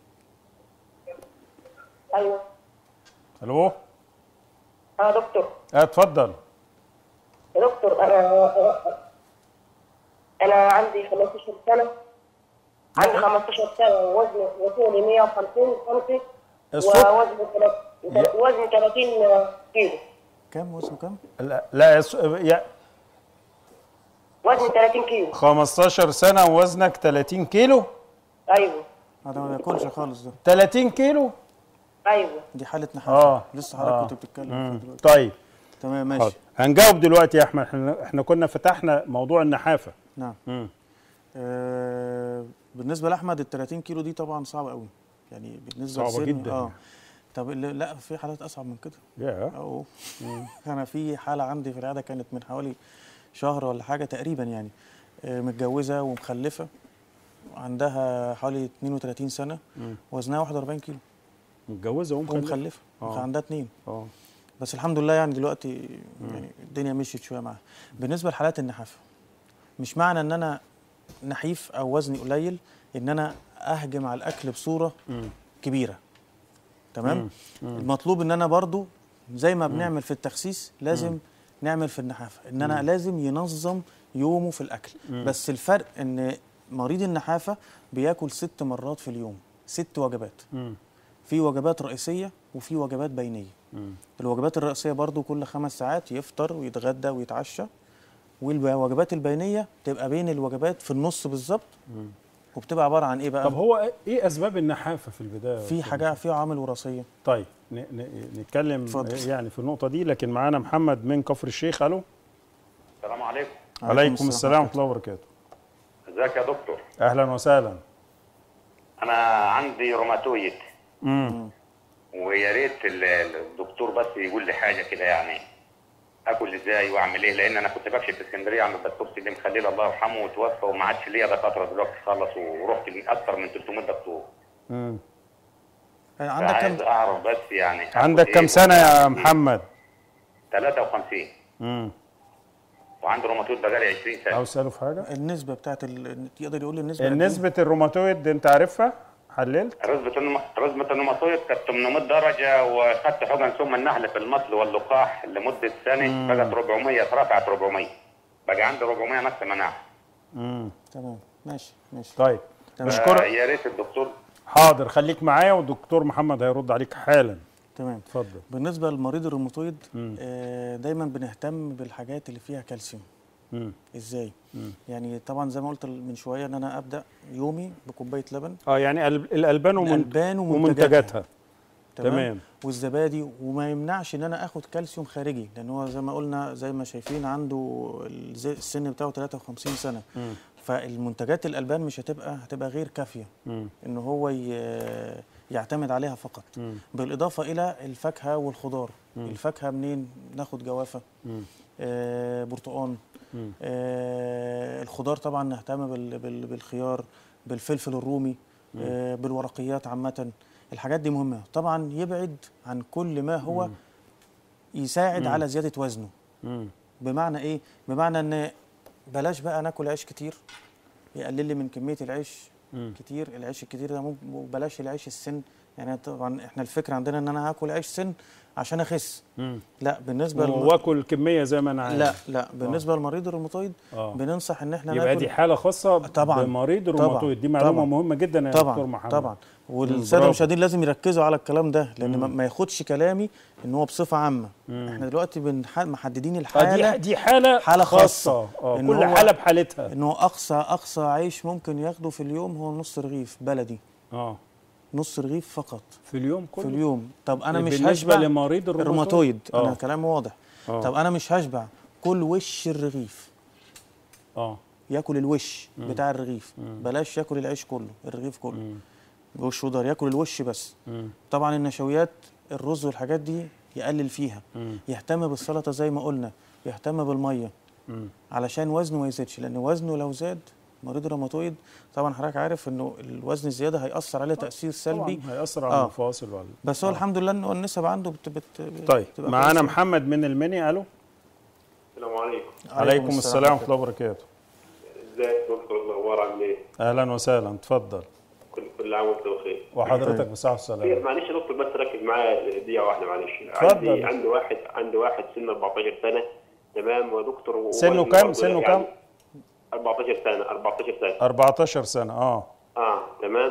ايوه. الو. اه دكتور. اه اتفضل. يا دكتور انا انا عندي خمستاشر سنه. عندي خمستاشر سنه ووزني وطولي مية وخمسين سم. الصوت. ووزني تلات- وزني ثلاثين كيلو. كم وزنه كم؟ لا لا يا س- يا وزني ثلاثين كيلو. خمستاشر سنه ووزنك ثلاثين كيلو. ايوه. هذا ما بياكلش خالص ده. ثلاثين كيلو. ايوه. دي حاله نحافه. اه لسه حضرتك آه. كنت بتتكلم مم. فيها دلوقتي. طيب تمام حاضر. ماشي. هنجاوب دلوقتي يا احمد. احنا احنا كنا فتحنا موضوع النحافه. نعم. مم. آه بالنسبه لاحمد ال ثلاثين كيلو دي طبعا صعبه قوي. يعني بالنسبه صعبة لسن- جدا. اه طب ال- لا في حالات اصعب من كده. يا اه انا في حاله عندي في العياده كانت من حوالي شهر ولا حاجه تقريبا يعني، آه، متجوزه ومخلفه، عندها حوالي اتنين وتلاتين سنه، مم. وزنها واحد وأربعين كيلو متجوزه ومخلفه. ومخلفه، آه. كان عندها اتنين. اه بس الحمد لله يعني دلوقتي يعني الدنيا مشيت شويه معاها. بالنسبه لحالات النحافه، مش معنى ان انا نحيف او وزني قليل ان انا اهجم على الاكل بصوره مم. كبيره. تمام. مم. المطلوب ان انا برضو زي ما بنعمل في التخسيس لازم مم. نعمل في النحافه، ان انا لازم ينظم يومه في الاكل. مم. بس الفرق ان مريض النحافه بياكل ست مرات في اليوم، ست وجبات. مم. في وجبات رئيسيه وفي وجبات بينيه. مم. الوجبات الرئيسيه برضو كل خمس ساعات يفطر ويتغدى ويتعشى، والوجبات البينيه تبقى بين الوجبات في النص بالظبط. مم. وبتبقى عباره عن ايه بقى؟ طب هو ايه اسباب النحافه في البدايه؟ في حاجه، في عوامل وراثيه. طيب ن- ن- نتكلم اتفضل. يعني في النقطه دي، لكن معانا محمد من كفر الشيخ. الو. السلام عليكم. عليكم السلام ورحمه الله وبركاته. ازيك يا دكتور؟ اهلا وسهلا. انا عندي روماتويد، امم ويا ريت ال- الدكتور بس يقول لي حاجه كده، يعني اكل ازاي واعمل ايه، لان انا كنت بمشي في اسكندريه عند الدكتور سليم خليل الله يرحمه وتوفى، وما عادش ليا دكاتره دلوقتي خالص، ورحت اكثر من ثلاثمائة دكتور. امم عندك عايز كم؟ اعرف بس يعني آكل عندك إيه كم سنه يا وأعمل إيه؟ محمد؟ ثلاثة وخمسين، امم وعندي روماتويد بقالي عشرين سنه. عاوز تساله في حاجه؟ النسبه بتاعت ال... يقدر يقول لي النسبه قد إيه؟ نسبه الروماتويد انت عارفها؟ حللت؟ رزمة النم... رزمة الروماتويد كانت ثمانمائة درجة، وخدت حقن ثم النحل في المصل واللقاح لمدة سنة، بقت أربعمائة، اترفعت أربعمائة، بقى عندي أربعمائة نقص مناعة. امم تمام ماشي ماشي. طيب تمام. نشكرك. يا ريت الدكتور. حاضر خليك معايا والدكتور محمد هيرد عليك حالا. تمام. اتفضل. بالنسبه للمريض الروماتويد، مم. آه دايما بنهتم بالحاجات اللي فيها كالسيوم. امم ازاي؟ مم. يعني طبعا زي ما قلت من شويه ان انا ابدا يومي بكوبايه لبن، اه يعني ال- الالبان ومن- الالبان ومنتجاتها. تمام. تمام. والزبادي، وما يمنعش ان انا اخد كالسيوم خارجي، لان هو زي ما قلنا زي ما شايفين عنده الز- السن بتاعه ثلاثة وخمسين سنه. مم. فالمنتجات الالبان مش هتبقى هتبقى غير كافيه مم. ان هو ي- يعتمد عليها فقط. مم. بالاضافه الى الفاكهه والخضار. مم. الفاكهه منين؟ ناخد جوافه، آه برتقان، آه الخضار طبعا نهتم بال بال بالخيار، بالفلفل الرومي، آه بالورقيات عامه. الحاجات دي مهمه. طبعا يبعد عن كل ما هو مم. يساعد مم. على زياده وزنه. مم. بمعنى ايه؟ بمعنى ان بلاش بقى ناكل عيش كتير، يقلل لي من كميه العيش مم. كتير. العيش الكتير ده ممكن، بلاش العيش السن. يعني طبعا احنا الفكره عندنا ان انا هاكل عيش سن عشان اخس. مم. لا، بالنسبه واكل كميه زي ما انا عايز. لا لا بالنسبه آه. لمريض الروماتويد آه. بننصح ان احنا يبقى ناكل. دي حاله خاصه طبعا بمريض الروماتويد. دي معلومه طبعا. مهمه جدا يا طبعا. دكتور محمد. طبعا. والساده المشاهدين لازم يركزوا على الكلام ده، لان مم. ما ياخدش كلامي ان هو بصفه عامه. مم. احنا دلوقتي بنح... محددين الحاله. دي, دي حاله حاله خاصه, خاصة. آه. كل حاله بحالتها. انه اقصى اقصى عيش ممكن ياخده في اليوم هو نص رغيف بلدي. اه نص رغيف فقط في اليوم كله. في اليوم. طب انا مش بالنسبة هشبع. بالنسبه لمريض الروماتويد انا كلامي واضح. أوه. طب انا مش هشبع، كل وش الرغيف. اه ياكل الوش مم. بتاع الرغيف. مم. بلاش ياكل العيش كله، الرغيف كله. مم. وش خضار، ياكل الوش بس. مم. طبعا النشويات، الرز والحاجات دي يقلل فيها. مم. يهتم بالسلطه زي ما قلنا، يهتم بالميه. مم. علشان وزنه ما يزيدش، لان وزنه لو زاد مريض الروماتويد طبعا حضرتك عارف انه الوزن الزياده هيأثر عليه تاثير سلبي. طبعا هيأثر على المفاصل ولا بس هو آه. الحمد لله انه النسب عنده بت بت طيب معانا محمد من المنيا. الو. السلام عليكم. عليكم السلام ورحمه الله وبركاته. ازيك يا دكتور؟ الاخبار عامل ايه؟ اهلا وسهلا، اتفضل. كل كل عام وانت بخير. وحضرتك بصحه وسلامه. معلش يا دكتور بس ركز معايا دقيقه واحده معلش. عندي عندي واحد عندي واحد سنه أربعتاشر سنه. تمام يا دكتور. سنه كام؟ سنه كام؟ أربعتاشر سنه. أربعتاشر سنه. أربعتاشر سنه. اه اه تمام.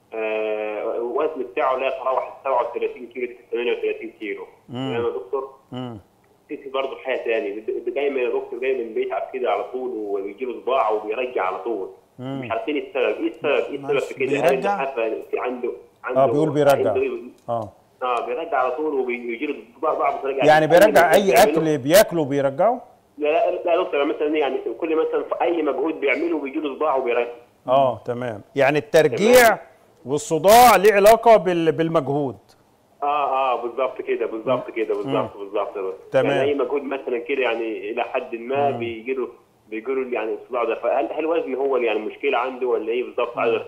آه الوزن بتاعه لا يتراوح سبعة وثلاثين كيلو ثمانية وثلاثين كيلو. تمام يا دكتور. امم في برضه حاجه ثانيه، دايما يا دكتور دايما بيتعب كده على طول ويجي له صداع وبيرجع على طول. مم. مش عارفين السبب، ايه السبب؟ ايه السبب في كده؟ بيرجع؟ في عنده عنده اه بيقول بيرجع. اه اه بيرجع على طول وبيجي له صداع بعض بيرجع. يعني بيرجع اي اكل بياكله بيرجعه؟ لا لا لا دكتور مثلا يعني كل مثلا في اي مجهود بيعمله بيجي له صداع وبيرجع. اه تمام. يعني الترجيع تمام. والصداع ليه علاقه بالمجهود. اه اه بالظبط كده بالظبط كده بالظبط بالظبط. تمام. يعني اي مجهود مثلا كده يعني الى حد ما بيجي له بيجي له يعني الصداع ده. فهل هل الوزن هو اللي يعني المشكله عنده ولا ايه بالظبط؟ عايز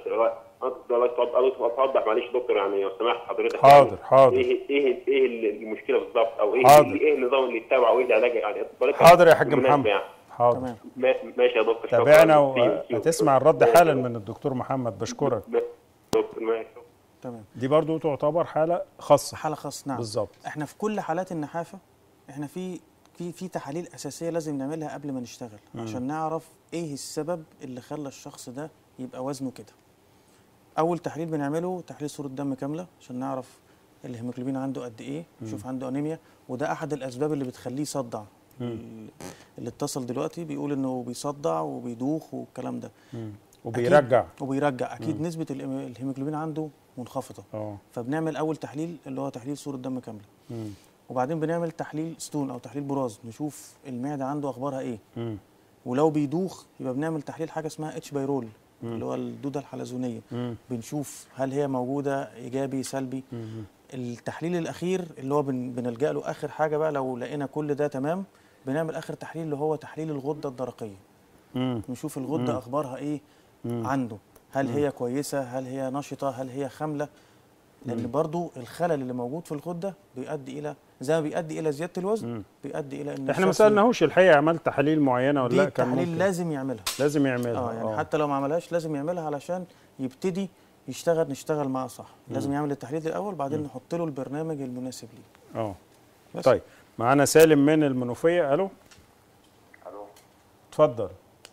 اوضح معلش دكتور يعني لو سمحت حضرتك. حاضر يعني حاضر. ايه ايه ايه المشكله بالظبط او ايه حاضر. ايه النظام اللي يتبعه وايه العلاج يعني؟ حاضر يا حاج محمد. يعني. حاضر. ماشي يا دكتور. تابعنا وهتسمع الرد حالا من الدكتور محمد. بشكرك. دكتور ماشي. تمام. دي برضو تعتبر حالة خاصة. حالة خاصة نعم. بالظبط. احنا في كل حالات النحافة احنا في في في تحاليل أساسية لازم نعملها قبل ما نشتغل. مم. عشان نعرف ايه السبب اللي خلى الشخص ده يبقى وزنه كده. أول تحليل بنعمله تحليل صورة دم كاملة عشان نعرف الهيموجلوبين عنده قد ايه، نشوف عنده أنيميا، وده أحد الأسباب اللي بتخليه يصدع. مم. اللي اتصل دلوقتي بيقول انه بيصدع وبيدوخ والكلام ده. مم. وبيرجع أكيد وبيرجع اكيد. مم. نسبه الهيموجلوبين عنده منخفضه. اه فبنعمل اول تحليل اللي هو تحليل صوره دم كامله. مم. وبعدين بنعمل تحليل ستون او تحليل براز نشوف المعده عنده اخبارها ايه. مم. ولو بيدوخ يبقى بنعمل تحليل حاجه اسمها اتش بايرول اللي هو الدوده الحلزونيه. مم. بنشوف هل هي موجوده ايجابي سلبي. مم. التحليل الاخير اللي هو بن بنلجأ له اخر حاجه بقى لو لقينا كل ده تمام بنعمل اخر تحليل اللي هو تحليل الغده الدرقيه. مم. نشوف الغده مم. اخبارها ايه مم. عنده، هل مم. هي كويسه، هل هي نشطه، هل هي خامله، لان مم. برضو الخلل اللي موجود في الغده بيؤدي الى زي ما بيؤدي الى زياده الوزن مم. بيؤدي الى ان احنا ما سالناهوش الحقيقه عمل تحاليل معينه ولا لا؟ كان تحاليل لازم يعملها لازم يعملها اه يعني أوه. حتى لو ما عملهاش لازم يعملها علشان يبتدي يشتغل نشتغل معاه صح. مم. لازم يعمل التحليل الاول بعدين مم. نحط له البرنامج المناسب ليه. اه طيب معانا سالم من المنوفيه. الو. الو اتفضل.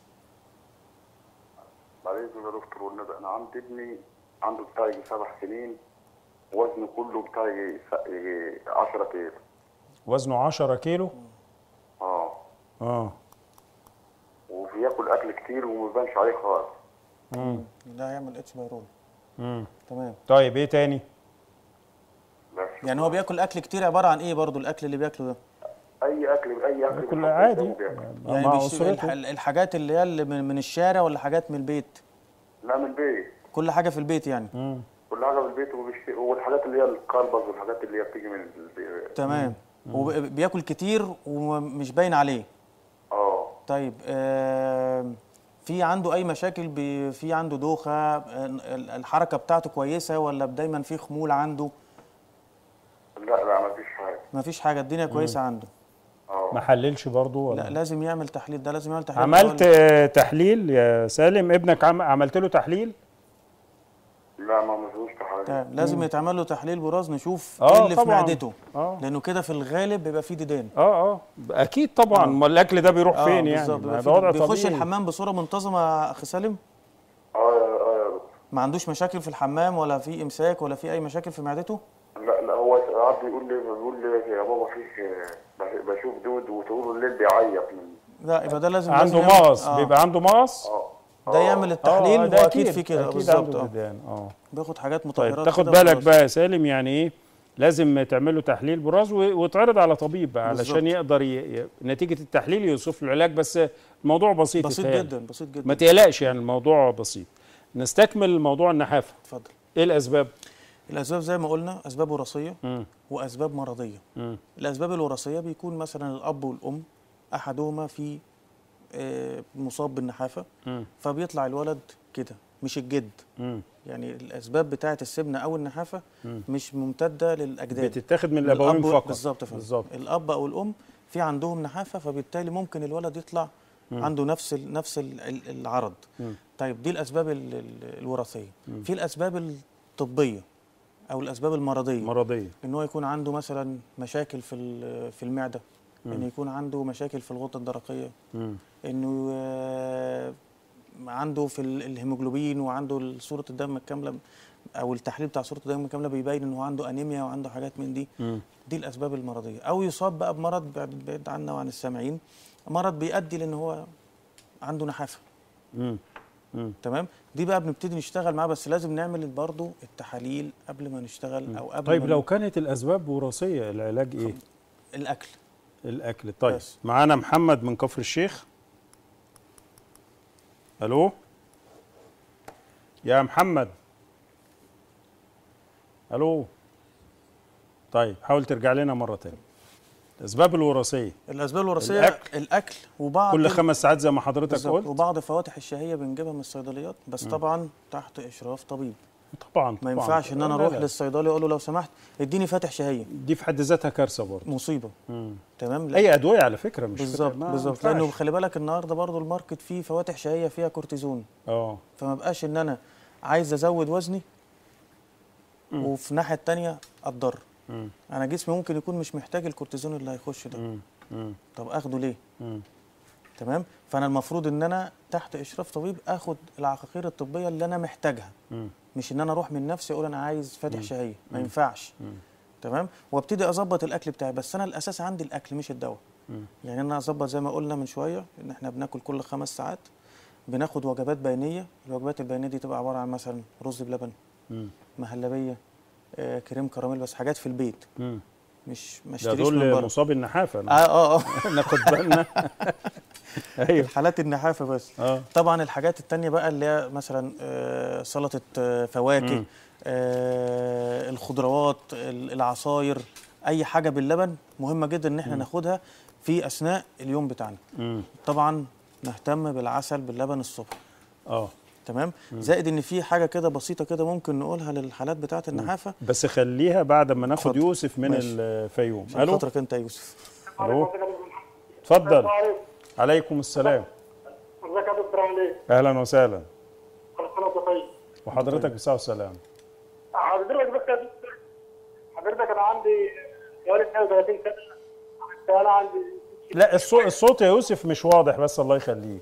بعد اذنك يا دكتور والنبي انا عندي ابني عنده بتاعي سبع سنين وزنه كله بتاعي عشرة كيلو. وزنه عشرة كيلو؟ اه اه وبياكل اكل كتير وما بيبانش عليه خالص. امم ده هيعمل اتش بايرول. امم تمام. طيب ايه تاني؟ يعني هو بياكل اكل كتير عباره عن ايه برضو الاكل اللي بياكله ده؟ اي اكل اي اكل كله عادي يعني مع اسرته. الحاجات اللي هي اللي من الشارع ولا حاجات من البيت؟ لا من البيت. كل حاجه في البيت يعني. امم كل كل حاجه في البيت وبيشت... والحاجات اللي هي الكلبز والحاجات اللي هي بتيجي من ال... تمام. وبياكل كتير ومش باين عليه. اه طيب آه في عنده اي مشاكل؟ بي في عنده دوخه؟ آه الحركه بتاعته كويسه ولا دايما في خمول عنده؟ لا لا ما فيش حاجه. ما فيش حاجه، الدنيا كويسه مم. عنده. اه ما حللش برضه ولا؟ لا لازم يعمل تحليل، ده لازم يعمل تحليل. عملت آه، تحليل يا سالم؟ ابنك عم... عملت له تحليل؟ لا ما عملتوش حاجه. لازم يتعمل له تحليل براز نشوف آه ايه اللي طبعاً. في معدته. اه لانه كده في الغالب بيبقى فيه ديدان. اه اه اكيد طبعا. ما الاكل ده بيروح آه فين يعني؟ بالظبط. ما بيبقى ده وضع فيه- بيخش طبيعي. الحمام بصوره منتظمه يا اخي سالم؟ اه يا- اه يا دكتور. ما عندوش مشاكل في الحمام ولا في امساك ولا في اي مشاكل في معدته؟ لا لا هو قعد يقول لي بيقول لي يا بابا فيه بشوف دود وطول الليل بيعيط من لا يبقى ده لازم عنده لازم يعمل- مغص. آه. بيبقى عنده مغص. اه ده يعمل التحليل آه، ده واكيد في كده اكيد بالظبط. عنده اه ديدان. اه بياخد حاجات مطهرات. طيب تاخد كده بالك وخلاص. بقى يا سالم، يعني ايه لازم تعمل له تحليل براز و- ويتعرض على طبيب بقى علشان بالظبط. يقدر ي... ي... نتيجه التحليل يوصف له العلاج. بس الموضوع بسيط بسيط يتهيألي. جدا بسيط جدا. ما تقلقش يعني الموضوع بسيط. نستكمل موضوع النحافه. اتفضل. ايه الاسباب؟ الاسباب زي ما قلنا اسباب وراثيه مم. واسباب مرضيه. مم. الاسباب الوراثيه بيكون مثلا الاب والام احدهما في آه، مصاب بالنحافه، مم. فبيطلع الولد كده، مش الجد. مم. يعني الاسباب بتاعه السمنه او النحافه مش ممتده للاجداد، بتتاخد من الابوين الأب فقط. بالظبط يا فندم. بالظبط. الاب او الام في عندهم نحافه، فبالتالي ممكن الولد يطلع مم. عنده نفس ال نفس ال ال- العرض. مم. طيب دي الاسباب ال- ال- الوراثيه. في الاسباب الطبيه او الاسباب المرضيه، مرضيه. ان هو يكون عنده مثلا مشاكل في ال- في المعده، انه يكون عنده مشاكل في الغده الدرقيه، مم. انه آه، عنده في ال- الهيموجلوبين وعنده صوره الدم الكامله او التحليل بتاع صوره الدم الكامله بيبين انه عنده انيميا وعنده حاجات من دي. مم. دي الاسباب المرضيه. او يصاب بقى بمرض بعد بعد عنا وعن السامعين، مرض بيؤدي لان هو عنده نحافه. مم. مم. تمام. دي بقى بنبتدي نشتغل معاه، بس لازم نعمل برضه التحاليل قبل ما نشتغل او قبل طيب ما لو كانت الاسباب وراثيه العلاج ايه؟ الاكل. الاكل. طيب بس. معانا محمد من كفر الشيخ. الو يا محمد. الو. طيب حاول ترجع لنا مره تانية. الاسباب الوراثيه الاسباب الوراثيه الأكل. الاكل وبعض كل خمس ساعات زي ما حضرتك بالظبط، قلت. وبعض فواتح الشهيه بنجيبها من الصيدليات، بس طبعا تحت اشراف طبيب. طبعا ما طبعاً. ينفعش ان انا لا، اروح لا. للصيدلي اقول له لو سمحت اديني فاتح شهيه. دي في حد ذاتها كارثه برضه. مصيبه. مم. تمام. لا. اي ادويه على فكره مش بالظبط فكرة. ما بالظبط. ينفعش. لانه خلي بالك النهارده برضو الماركت فيه فواتح شهيه فيها كورتيزون، اه فما بقاش ان انا عايز ازود وزني وفي الناحيه الثانيه اتضر. مم. انا جسمي ممكن يكون مش محتاج الكورتيزون اللي هيخش ده. مم. مم. طب اخده ليه؟ مم. تمام. فانا المفروض ان انا تحت اشراف طبيب اخد العقاقير الطبيه اللي انا محتاجها، مم. مش ان انا اروح من نفسي اقول انا عايز فاتح شهيه. ما ينفعش. مم. تمام. وابتدي اظبط الاكل بتاعي، بس انا الاساس عندي الاكل مش الدواء. مم. يعني انا اظبط زي ما قلنا من شويه ان احنا بناكل كل خمس ساعات، بناخد وجبات بينيه. الوجبات البينيه دي تبقى عباره عن مثلا رز بلبن، مم. مهلبيه، آه، كريم كراميل، بس حاجات في البيت، مم. مش ما ده اشتريش من دول بره. مصاب النحافه. اه اه اه ناخد بالنا. ايوه. حالات النحافه بس. اه طبعا الحاجات التانية بقى اللي هي مثلا آه، سلطه آه، فواكه، مم. آه، الخضروات، ال- العصاير، اي حاجه باللبن مهمه جدا ان احنا ناخدها في اثناء اليوم بتاعنا. مم. طبعا نهتم بالعسل باللبن الصبح. اه تمام. زائد ان في حاجه كده بسيطه كده ممكن نقولها للحالات بتاعه النحافه. بس خليها بعد ما ناخد اتفضل. يوسف من ماشي. الفيوم. عشان الو خاطرك انت يا يوسف. الو اتفضل. عليكم السلام. ازيك يا دكتور عامل ايه؟ اهلا وسهلا. كل سنه وانت طيب. وحضرتك بصحه وسلام. حضرتك بس يا دكتور، حضرتك انا عندي حوالي اثنين وثلاثين سنه، انا عندي لا الصوت الصوت يا يوسف مش واضح، بس الله يخليك.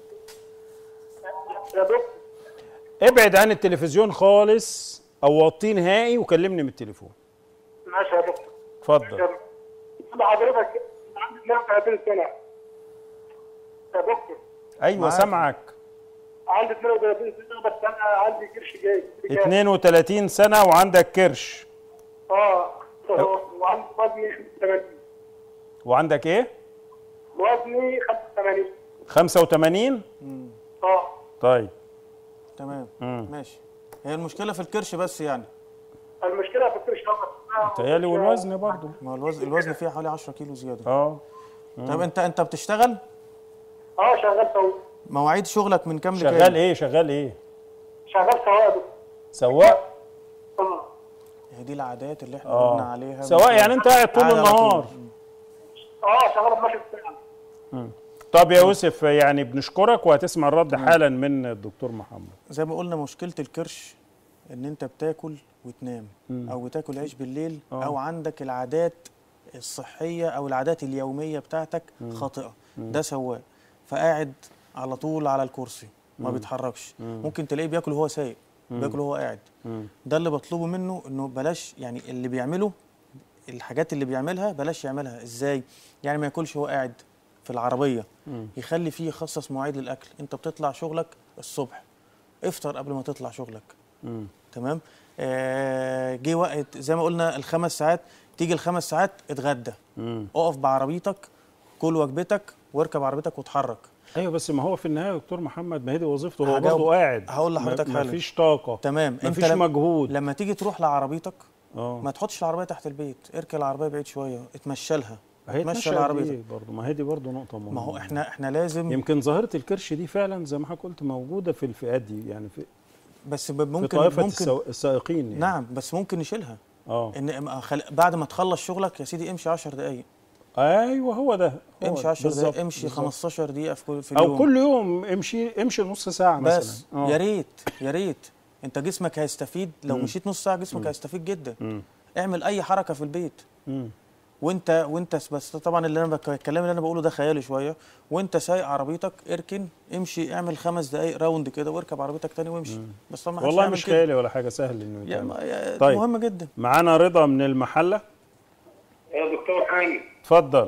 يا دكتور ابعد عن التلفزيون خالص او وطيه نهائي وكلمني من التليفون. ماشي يا دكتور. اتفضل. انا حضرتك عندي اثنين وثلاثين سنه يا دكتور. ايوه معاك. سامعك. عندي اثنين وثلاثين سنه بس انا عندي كرش جاي. اثنين وثلاثين سنه وعندك كرش. اه وعندي وزني خمسة وثمانين. وعندك ايه؟ وزني خمسة وثمانين. خمسة وثمانين. اه طيب. تمام. مم. ماشي. هي المشكله في الكرش بس يعني. المشكله في الكرش فقط. تهيألي والوزن برضه. ما هو الوزن الوزن فيها حوالي عشرة كيلو زياده. اه طب انت انت بتشتغل؟ اه شغال سواق. مواعيد شغلك من كام لكام؟ شغال ايه شغال ايه شغال سواق. سواق. اه هي دي العادات اللي احنا اه قلنا عليها. سواق يعني انت قاعد طول قاعد على النهار. اه شغال اتناشر ساعه. طب يا يوسف يعني بنشكرك وهتسمع الرد حالا من الدكتور محمد. زي ما قلنا مشكله الكرش ان انت بتاكل وتنام مم. او بتاكل عيش بالليل آه. او عندك العادات الصحيه او العادات اليوميه بتاعتك خاطئه. ده سواق فقاعد على طول على الكرسي ما بيتحركش. ممكن تلاقيه بياكل وهو سايق، بياكل وهو قاعد. ده اللي بطلبه منه انه بلاش يعني اللي بيعمله الحاجات اللي بيعملها بلاش يعملها. ازاي؟ يعني ما ياكلش وهو قاعد في العربيه. يخلي فيه يخصص مواعيد للاكل. انت بتطلع شغلك الصبح افطر قبل ما تطلع شغلك. مم. تمام. آه جه وقت زي ما قلنا الخمس ساعات، تيجي الخمس ساعات اتغدى. مم. اقف بعربيتك كل وجبتك واركب عربيتك واتحرك. ايوه بس ما هو في النهايه يا دكتور محمد ما هي دي وظيفته، هو هجاوب- برضه قاعد. هقول لحضرتك ما حاجة. فيش طاقه. تمام. ما انت فيش لم- مجهود. لما تيجي تروح لعربيتك اه ما تحطش العربيه تحت البيت، اركن العربيه بعيد شويه، اتمشى لها. هي اتمشى اتمشى العربيه. دي برضه، ما هي دي برضه نقطه مهمه. ما هو احنا احنا لازم يمكن ظاهره الكرش دي فعلا زي ما حضرتك قلت موجوده في الفئات دي، يعني في بس ب- في ممكن طائفه ممكن السو... السائقين يعني. نعم بس ممكن نشيلها. اه ان أما خل... بعد ما تخلص شغلك يا سيدي امشي عشر دقائق. ايوه هو ده هو امشي ده. عشر بالظبط، دقائق، امشي بالظبط. خمستاشر دقيقه في كل في اليوم. او كل يوم امشي امشي نص ساعه مثلا. بس آه. يا ريت يا ريت انت جسمك هيستفيد لو مم. مشيت نص ساعه، جسمك هيستفيد جدا. مم. اعمل اي حركه في البيت. مم. وانت وانت بس طبعا اللي انا بك- الكلام اللي انا بقوله ده خيالي شويه. وانت سايق عربيتك اركن امشي اعمل خمس دقائق راوند كده واركب عربيتك تاني وامشي. بس طبعا ما حدش والله يعمل مش كده. خيالي ولا حاجه، سهل انه يا يتعمل. ما يا طيب. مهم جدا. معانا رضا من المحله. يا دكتور حامد، اتفضل.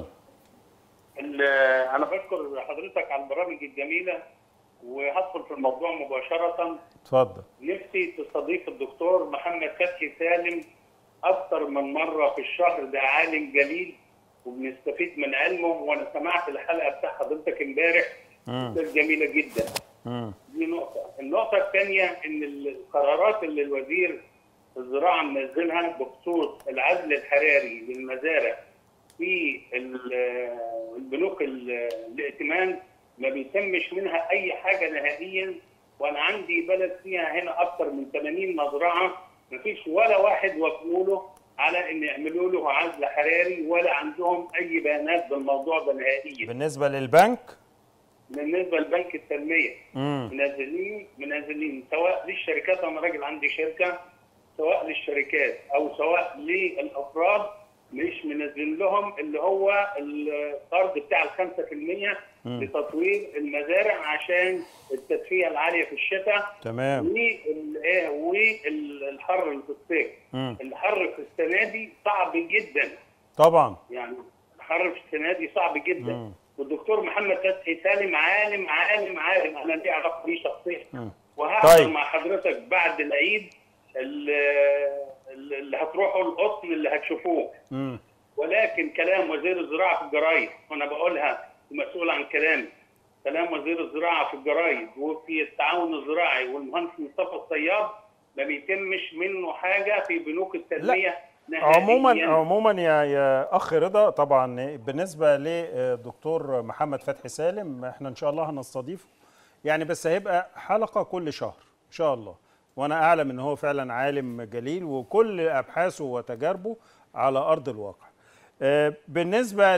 ال- انا بشكر حضرتك على البرامج الجميله، وهدخل في الموضوع مباشره. اتفضل. نفسي تستضيف الدكتور محمد فتحي سالم اكثر من مره في الشهر، ده عالم جليل وبنستفيد من علمه، وانا سمعت الحلقه بتاع حضرتك امبارح كانت جميله جدا. مم. دي نقطه. النقطه الثانيه ان القرارات اللي الوزير الزراعه منزلها بخصوص العزل الحراري للمزارع في ال- البنوك ال- الائتمان ما بيتمش منها اي حاجه نهائيا. وانا عندي بلد فيها هنا اكثر من ثمانين مزرعه ما فيش ولا واحد وكوله على ان يعملوا له عزل حراري، ولا عندهم اي بيانات بالموضوع ده نهائيا. بالنسبه للبنك. بالنسبه لبنك التنميه مم. منزلين منزلين سواء للشركات، انا راجل عندي شركه، سواء للشركات او سواء للافراد، مش منزل لهم اللي هو القرض بتاع ال خمسة في المية لتطوير المزارع عشان التدفئه العاليه في الشتاء. تمام. وال- إيه، والحر اللي في الصيف. مم. الحر في السنه دي صعب جدا، طبعا. يعني الحر في السنه دي صعب جدا. مم. والدكتور محمد فتحي سالم عالم عالم عالم، انا ليه علاقه بيه شخصيا. مم. وهحضر طيب. مع حضرتك بعد العيد اللي, اللي هتروحوا القطن اللي هتشوفوه. مم. ولكن كلام وزير الزراعه في الجرايد، وانا بقولها مسؤول عن كلامي، كلام وزير الزراعه في الجرايد وفي التعاون الزراعي والمهندس مصطفى الصياد ما بيتمش منه حاجه في بنوك التنميه نهائيا. عموما عموما يا يا اخ رضا، طبعا بالنسبه لدكتور محمد فتحي سالم احنا ان شاء الله هنستضيفه يعني، بس هيبقى حلقه كل شهر ان شاء الله. وانا اعلم ان هو فعلا عالم جليل وكل ابحاثه وتجاربه على ارض الواقع. بالنسبه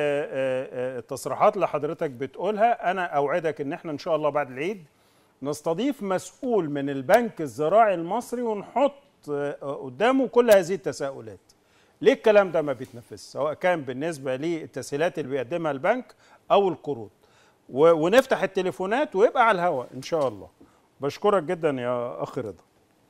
للتصريحات اللي حضرتك بتقولها، انا اوعدك ان احنا ان شاء الله بعد العيد نستضيف مسؤول من البنك الزراعي المصري ونحط قدامه كل هذه التساؤلات. ليه الكلام ده ما بيتنفذش، سواء كان بالنسبه للتسهيلات اللي بيقدمها البنك او القروض، ونفتح التليفونات ويبقى على الهواء ان شاء الله. بشكرك جدا يا اخ رضا.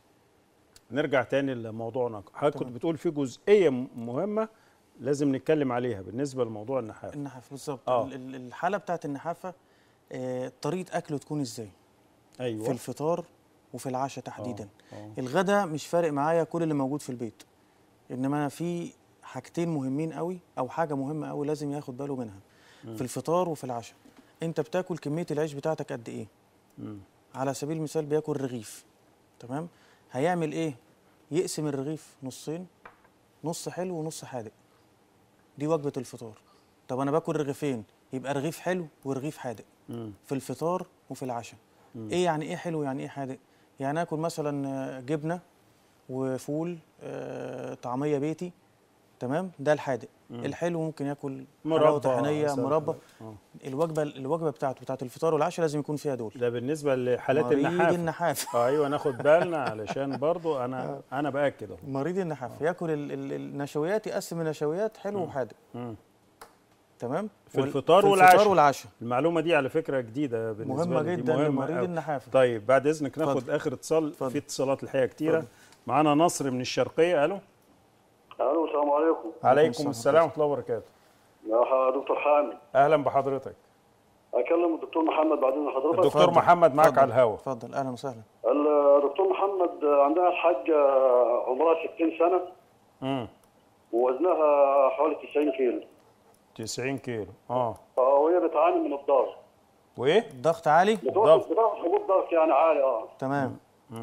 نرجع تاني لموضوعنا. حضرتك كنت بتقول في جزئيه مهمه لازم نتكلم عليها بالنسبه لموضوع النحافه. النحافه بالظبط. آه. الحاله بتاعت النحافه آه، طريقه اكله تكون ازاي؟ ايوه. في الفطار وفي العشاء تحديدا. آه. آه. الغدا مش فارق معايا كل اللي موجود في البيت، انما انا في حاجتين مهمين قوي او حاجه مهمه قوي لازم ياخد باله منها. م. في الفطار وفي العشاء. انت بتاكل كميه العيش بتاعتك قد ايه؟ م. على سبيل المثال بياكل رغيف، تمام؟ هيعمل ايه؟ يقسم الرغيف نصين، نص حلو ونص حادق. دي وجبه الفطار. طب انا باكل رغيفين، يبقى رغيف حلو ورغيف حادق مم. في الفطار وفي العشاء. ايه يعني ايه حلو يعني ايه حادق؟ يعني اكل مثلا جبنه وفول، آه، طعميه بيتي، تمام، ده الحادق. مم. الحلو ممكن ياكل مربى، حلاوه طحينيه، عسل. مربى. آه. الوجبه الوجبه بتاعته بتاعت الفطار والعشاء لازم يكون فيها دول. ده بالنسبه لحالات مريض النحاف. النحاف. آه ايوه، ناخد بالنا علشان برضو انا انا باكد اهو. مريض النحاف ياكل ال- ال- النشويات، يقسم النشويات حلو وحادق. مم. تمام. في وال- الفطار في والعشاء. الفطار والعشاء المعلومه دي على فكره جديده بالنسبه مهمه لي، دي جدا مهمة لمريض أوي. النحافه. طيب بعد اذنك ناخد اتفضل. اخر اتصال. اتفضل. في اتصالات الحقيقه كتيره. اتفضل. معانا نصر من الشرقيه. الو. الو السلام عليكم. عليكم السلام ورحمه الله وبركاته. يا دكتور حامد، اهلا بحضرتك. اكلم الدكتور محمد بعدين حضرتك. الدكتور اتفضل. محمد معاك اتفضل. على الهواء. اتفضل، اهلا وسهلا. الدكتور محمد، عندنا الحاجه عمرها ستين سنه امم ووزنها حوالي تسعين كيلو. تسعين كيلو. اه اه وهي بتعاني من الضغط. وايه؟ الضغط عالي. بتاخد بتاخد حبوب ضغط يعني عالي. اه تمام.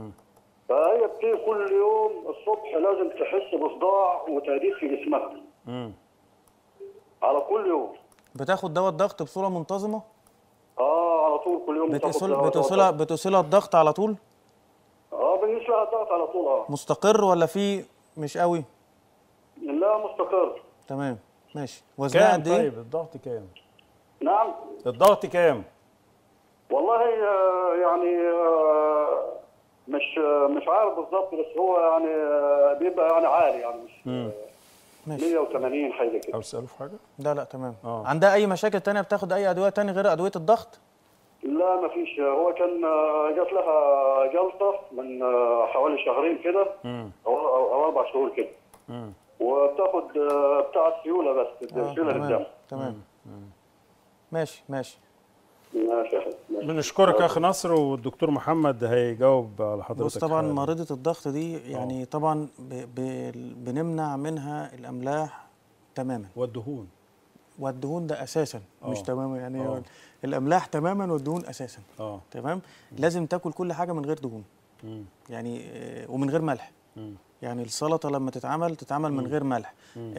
فهي بتيجي كل يوم الصبح لازم تحس بصداع وتهديد في جسمها امم على كل يوم. بتاخد دواء الضغط بصوره منتظمه؟ اه على طول كل يوم بتاخد بتوصل دواء بتوصلها ضغط. بتوصلها الضغط على طول؟ اه بالنسبه لها الضغط على طول. اه مستقر ولا في مش قوي؟ لا مستقر. تمام ماشي. وزنها كام قد ايه؟ طيب؟ الضغط كام؟ نعم. الضغط كام؟ والله آه، يعني آه، مش آه، مش عارف بالظبط، بس هو يعني آه، بيبقى يعني عالي، يعني مش آه، ماشي. مية وثمانين حاجه كده. او تساله في حاجه؟ لا لا تمام. آه. عندها اي مشاكل تانية؟ بتاخد اي ادويه تانية غير ادويه الضغط؟ لا ما فيش. هو كان آه، جات لها جلطه من آه، حوالي شهرين كده امم او او أو اربع شهور كده، امم وبتاخد آه، بتاع السيوله بس آه، السيوله للدم. تمام تمام. ماشي ماشي. ماشي يا أخي، ماشي. بنشكرك يا اخ نصر، والدكتور محمد هيجاوب على حضرتك. بص طبعا حالا. مريضة الضغط دي يعني طبعا ب ب بنمنع منها الاملاح تماما، والدهون. والدهون ده اساسا مش آه. تماما يعني. آه. الاملاح تماما والدهون اساسا. اه تمام. لازم تاكل كل حاجه من غير دهون مم. يعني، آه، ومن غير ملح. مم. يعني السلطه لما تتعمل تتعمل من غير ملح.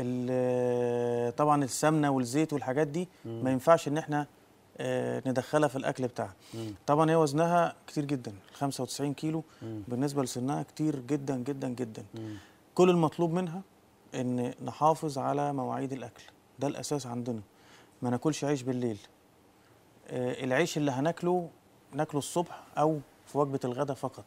ال- طبعا السمنه والزيت والحاجات دي ما ينفعش ان احنا آه، ندخلها في الاكل بتاعها. طبعا هي وزنها كتير جدا، خمسة وتسعين كيلو بالنسبه لسنها كتير جدا جدا جدا. كل المطلوب منها ان نحافظ على مواعيد الاكل، ده الاساس عندنا. ما ناكلش عيش بالليل. آه، العيش اللي هناكله ناكله الصبح او في وجبه الغداء فقط.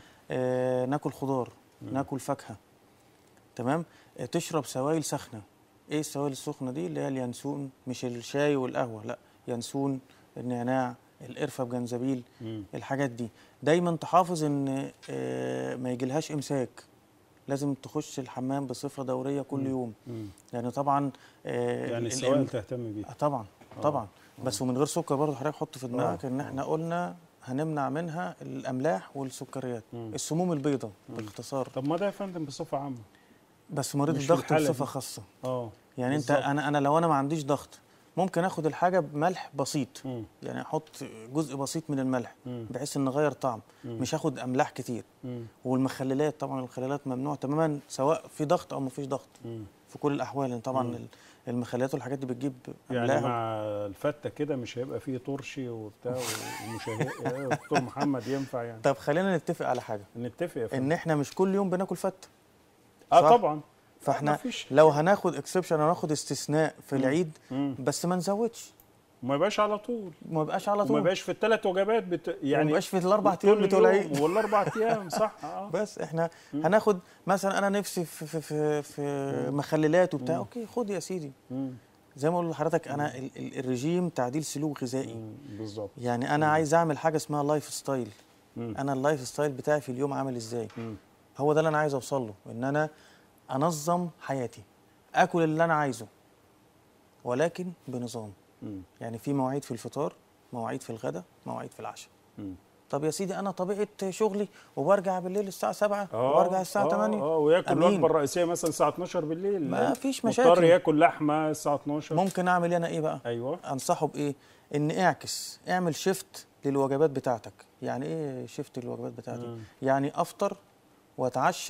آه، ناكل خضار، ناكل فاكهه. تمام. آه، تشرب سوائل سخنه. ايه السوائل السخنه دي؟ اللي هي اليانسون، مش الشاي والقهوه، لا، ينسون، النعناع، القرفه بجنزبيل، الحاجات دي. دايما تحافظ ان آه، ما يجيلهاش امساك. لازم تخش الحمام بصفه دوريه كل يوم. يعني طبعا آه، يعني ال- السوائل الإم- تهتم بيها. آه، طبعا طبعا. بس ومن غير سكر برضه. حضرتك حط في دماغك ان احنا قلنا هنمنع منها الاملاح والسكريات، السموم البيضاء باختصار. طب ما ده يا فندم بصفه عامه. بس مريض مش في الضغط الحالة بصفه دي. خاصه. اه يعني انت بالظبط. انا انا لو انا ما عنديش ضغط ممكن اخد الحاجه بملح بسيط. مم. يعني احط جزء بسيط من الملح مم. بحيث ان اغير طعم. مش هاخد املاح كتير. مم. والمخللات طبعا، المخللات ممنوع تماما سواء في ضغط او ما فيش ضغط. مم. في كل الاحوال. يعني طبعا ال- المخللات والحاجات دي بتجيب يعني املاح. مع الفته كده مش هيبقى فيه طرشي وبتاع ومشاهد. دكتور محمد ينفع يعني؟ طب خلينا نتفق على حاجه، نتفق يا ان فندم. احنا مش كل يوم بناكل فته. اه صح؟ طبعا. فاحنا مفيش. لو هناخد اكسبشن او هناخد استثناء في العيد، مم. بس ما نزودش، وما يبقاش على طول. ما يبقاش على وما طول، يبقاش في الثلاث وجبات بت... يعني ما يبقاش في الاربع طول ايام بتوع اليوم العيد. والاربع ايام صح. اه بس احنا هناخد مثلا، انا نفسي في في في, في مخللات وبتاع، اوكي خد يا سيدي. مم. زي ما اقول لحضرتك انا ال ال الرجيم تعديل سلوك غذائي. مم. بالظبط. يعني انا عايز اعمل حاجه اسمها لايف ستايل. مم. انا اللايف ستايل بتاعي في اليوم عامل ازاي؟ مم. هو ده اللي انا عايز اوصل له، ان انا انظم حياتي، اكل اللي انا عايزه ولكن بنظام. مم. يعني في مواعيد في الفطار، مواعيد في الغداء، مواعيد في العشاء. مم. طب يا سيدي انا طبيعه شغلي وبرجع بالليل الساعه سبعة اه وبرجع الساعه اه ثمانية. اه وياكل أمين. الوجبه الرئيسيه مثلا الساعه اتناشر بالليل. ما فيش مضطر مشاكل. ياكل لحمه الساعه اتناشر. ممكن اعمل انا ايه بقى؟ ايوه. انصحه بايه؟ ان اعكس، اعمل شيفت للوجبات بتاعتك. يعني ايه شيفت للوجبات بتاعتي؟ مم. يعني افطر واتعشى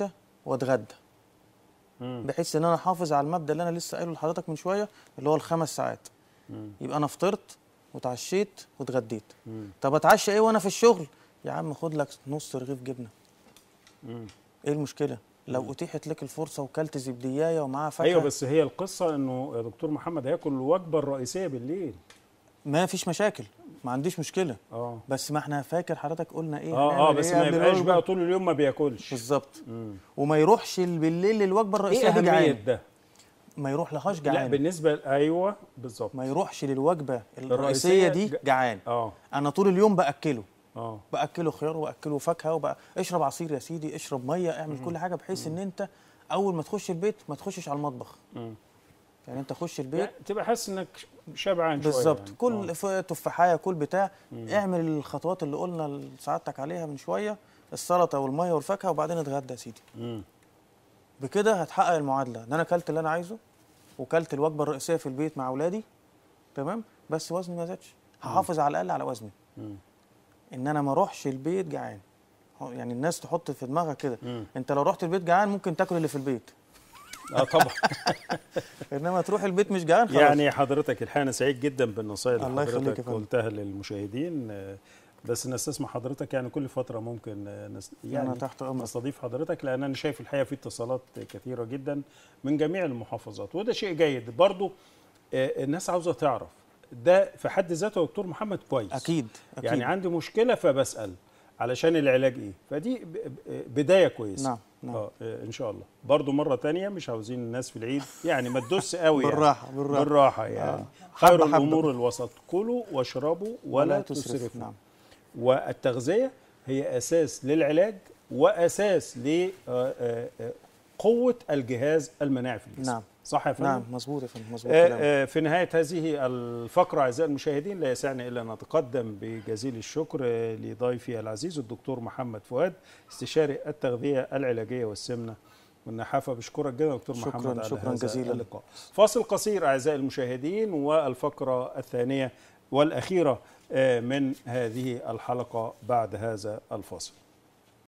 واتغدى، بحيث ان انا احافظ على المبدا اللي انا لسه قايله لحضرتك من شويه، اللي هو الخمس ساعات. مم. يبقى انا فطرت وتعشيت واتغديت. مم. طب اتعشى ايه وانا في الشغل؟ يا عم خد لك نص رغيف جبنه. مم. ايه المشكله؟ لو اتيحت لك الفرصه وكلت زبديايه ومعاها فاكهه. ايوه، بس هي القصه انه يا دكتور محمد هياكل الوجبه الرئيسيه بالليل. ما فيش مشاكل، ما عنديش مشكله. اه بس ما احنا فاكر حضرتك قلنا ايه؟ اه اه بس إيه ما يبقاش بقى طول اليوم ما بياكلش. بالظبط. وما يروحش بالليل للوجبه الرئيسيه ايه دي اهميه جعان. ده؟ ما يروح لهاش جعان. لا بالنسبه ايوه بالظبط، ما يروحش للوجبه الرئيسيه دي جعان. اه انا طول اليوم باكله. اه باكله خيار واكله فاكهه وبقى اشرب عصير يا سيدي، اشرب ميه، اعمل مم. كل حاجه بحيث مم. ان انت اول ما تخش البيت ما تخشش على المطبخ. مم. يعني انت خش البيت يعني تبقى حاسس انك شبعان شويه بالظبط. يعني. كل آه. تفاحيه، كل بتاع. مم. اعمل الخطوات اللي قلنا سعادتك عليها من شويه، السلطه والميه والفاكهه، وبعدين اتغدى يا سيدي. مم. بكده هتحقق المعادله ان انا اكلت اللي انا عايزه وكلت الوجبه الرئيسيه في البيت مع اولادي، تمام، بس وزني ما زادش. هحافظ على الاقل على وزني. مم. ان انا ما اروحش البيت جعان. يعني الناس تحط في دماغها كده، انت لو رحت البيت جعان ممكن تاكل اللي في البيت. اه طبعا. انما تروح البيت مش جعان خلاص. يعني حضرتك الحقيقه انا سعيد جدا بالنصائح اللي حضرتك قلتها للمشاهدين، بس نستسمع حضرتك يعني كل فتره ممكن نس... يعني تحت أمرك. نستضيف حضرتك، لان انا شايف الحقيقه في اتصالات كثيره جدا من جميع المحافظات، وده شيء جيد. برضو الناس عاوزه تعرف ده في حد ذاته يا دكتور محمد كويس. اكيد, أكيد. يعني عندي مشكله فبسال علشان العلاج ايه، فدي بدايه كويسه. نعم نعم. اه ان شاء الله. برضو مره تانية مش عاوزين الناس في العيد يعني ما تدوس قوي يعني. بالراحه بالراحه بالراحه يعني. آه. خير الامور الوسط، كلوا واشربوا ولا, ولا تسرفوا. نعم. والتغذيه هي اساس للعلاج واساس لقوه الجهاز المناعي في الجسم. نعم صح يا فندم؟ نعم مظبوط يا فندم مظبوط. آه في نهايه هذه الفقره اعزائي المشاهدين لا يسعني الا ان اتقدم بجزيل الشكر لضيفي العزيز الدكتور محمد فؤاد، استشاري التغذيه العلاجيه والسمنه والنحافه. بشكرك جدا دكتور شكرا محمد على شكرا هذا جزيلا. اللقاء. فاصل قصير اعزائي المشاهدين، والفقره الثانيه والاخيره من هذه الحلقه بعد هذا الفاصل.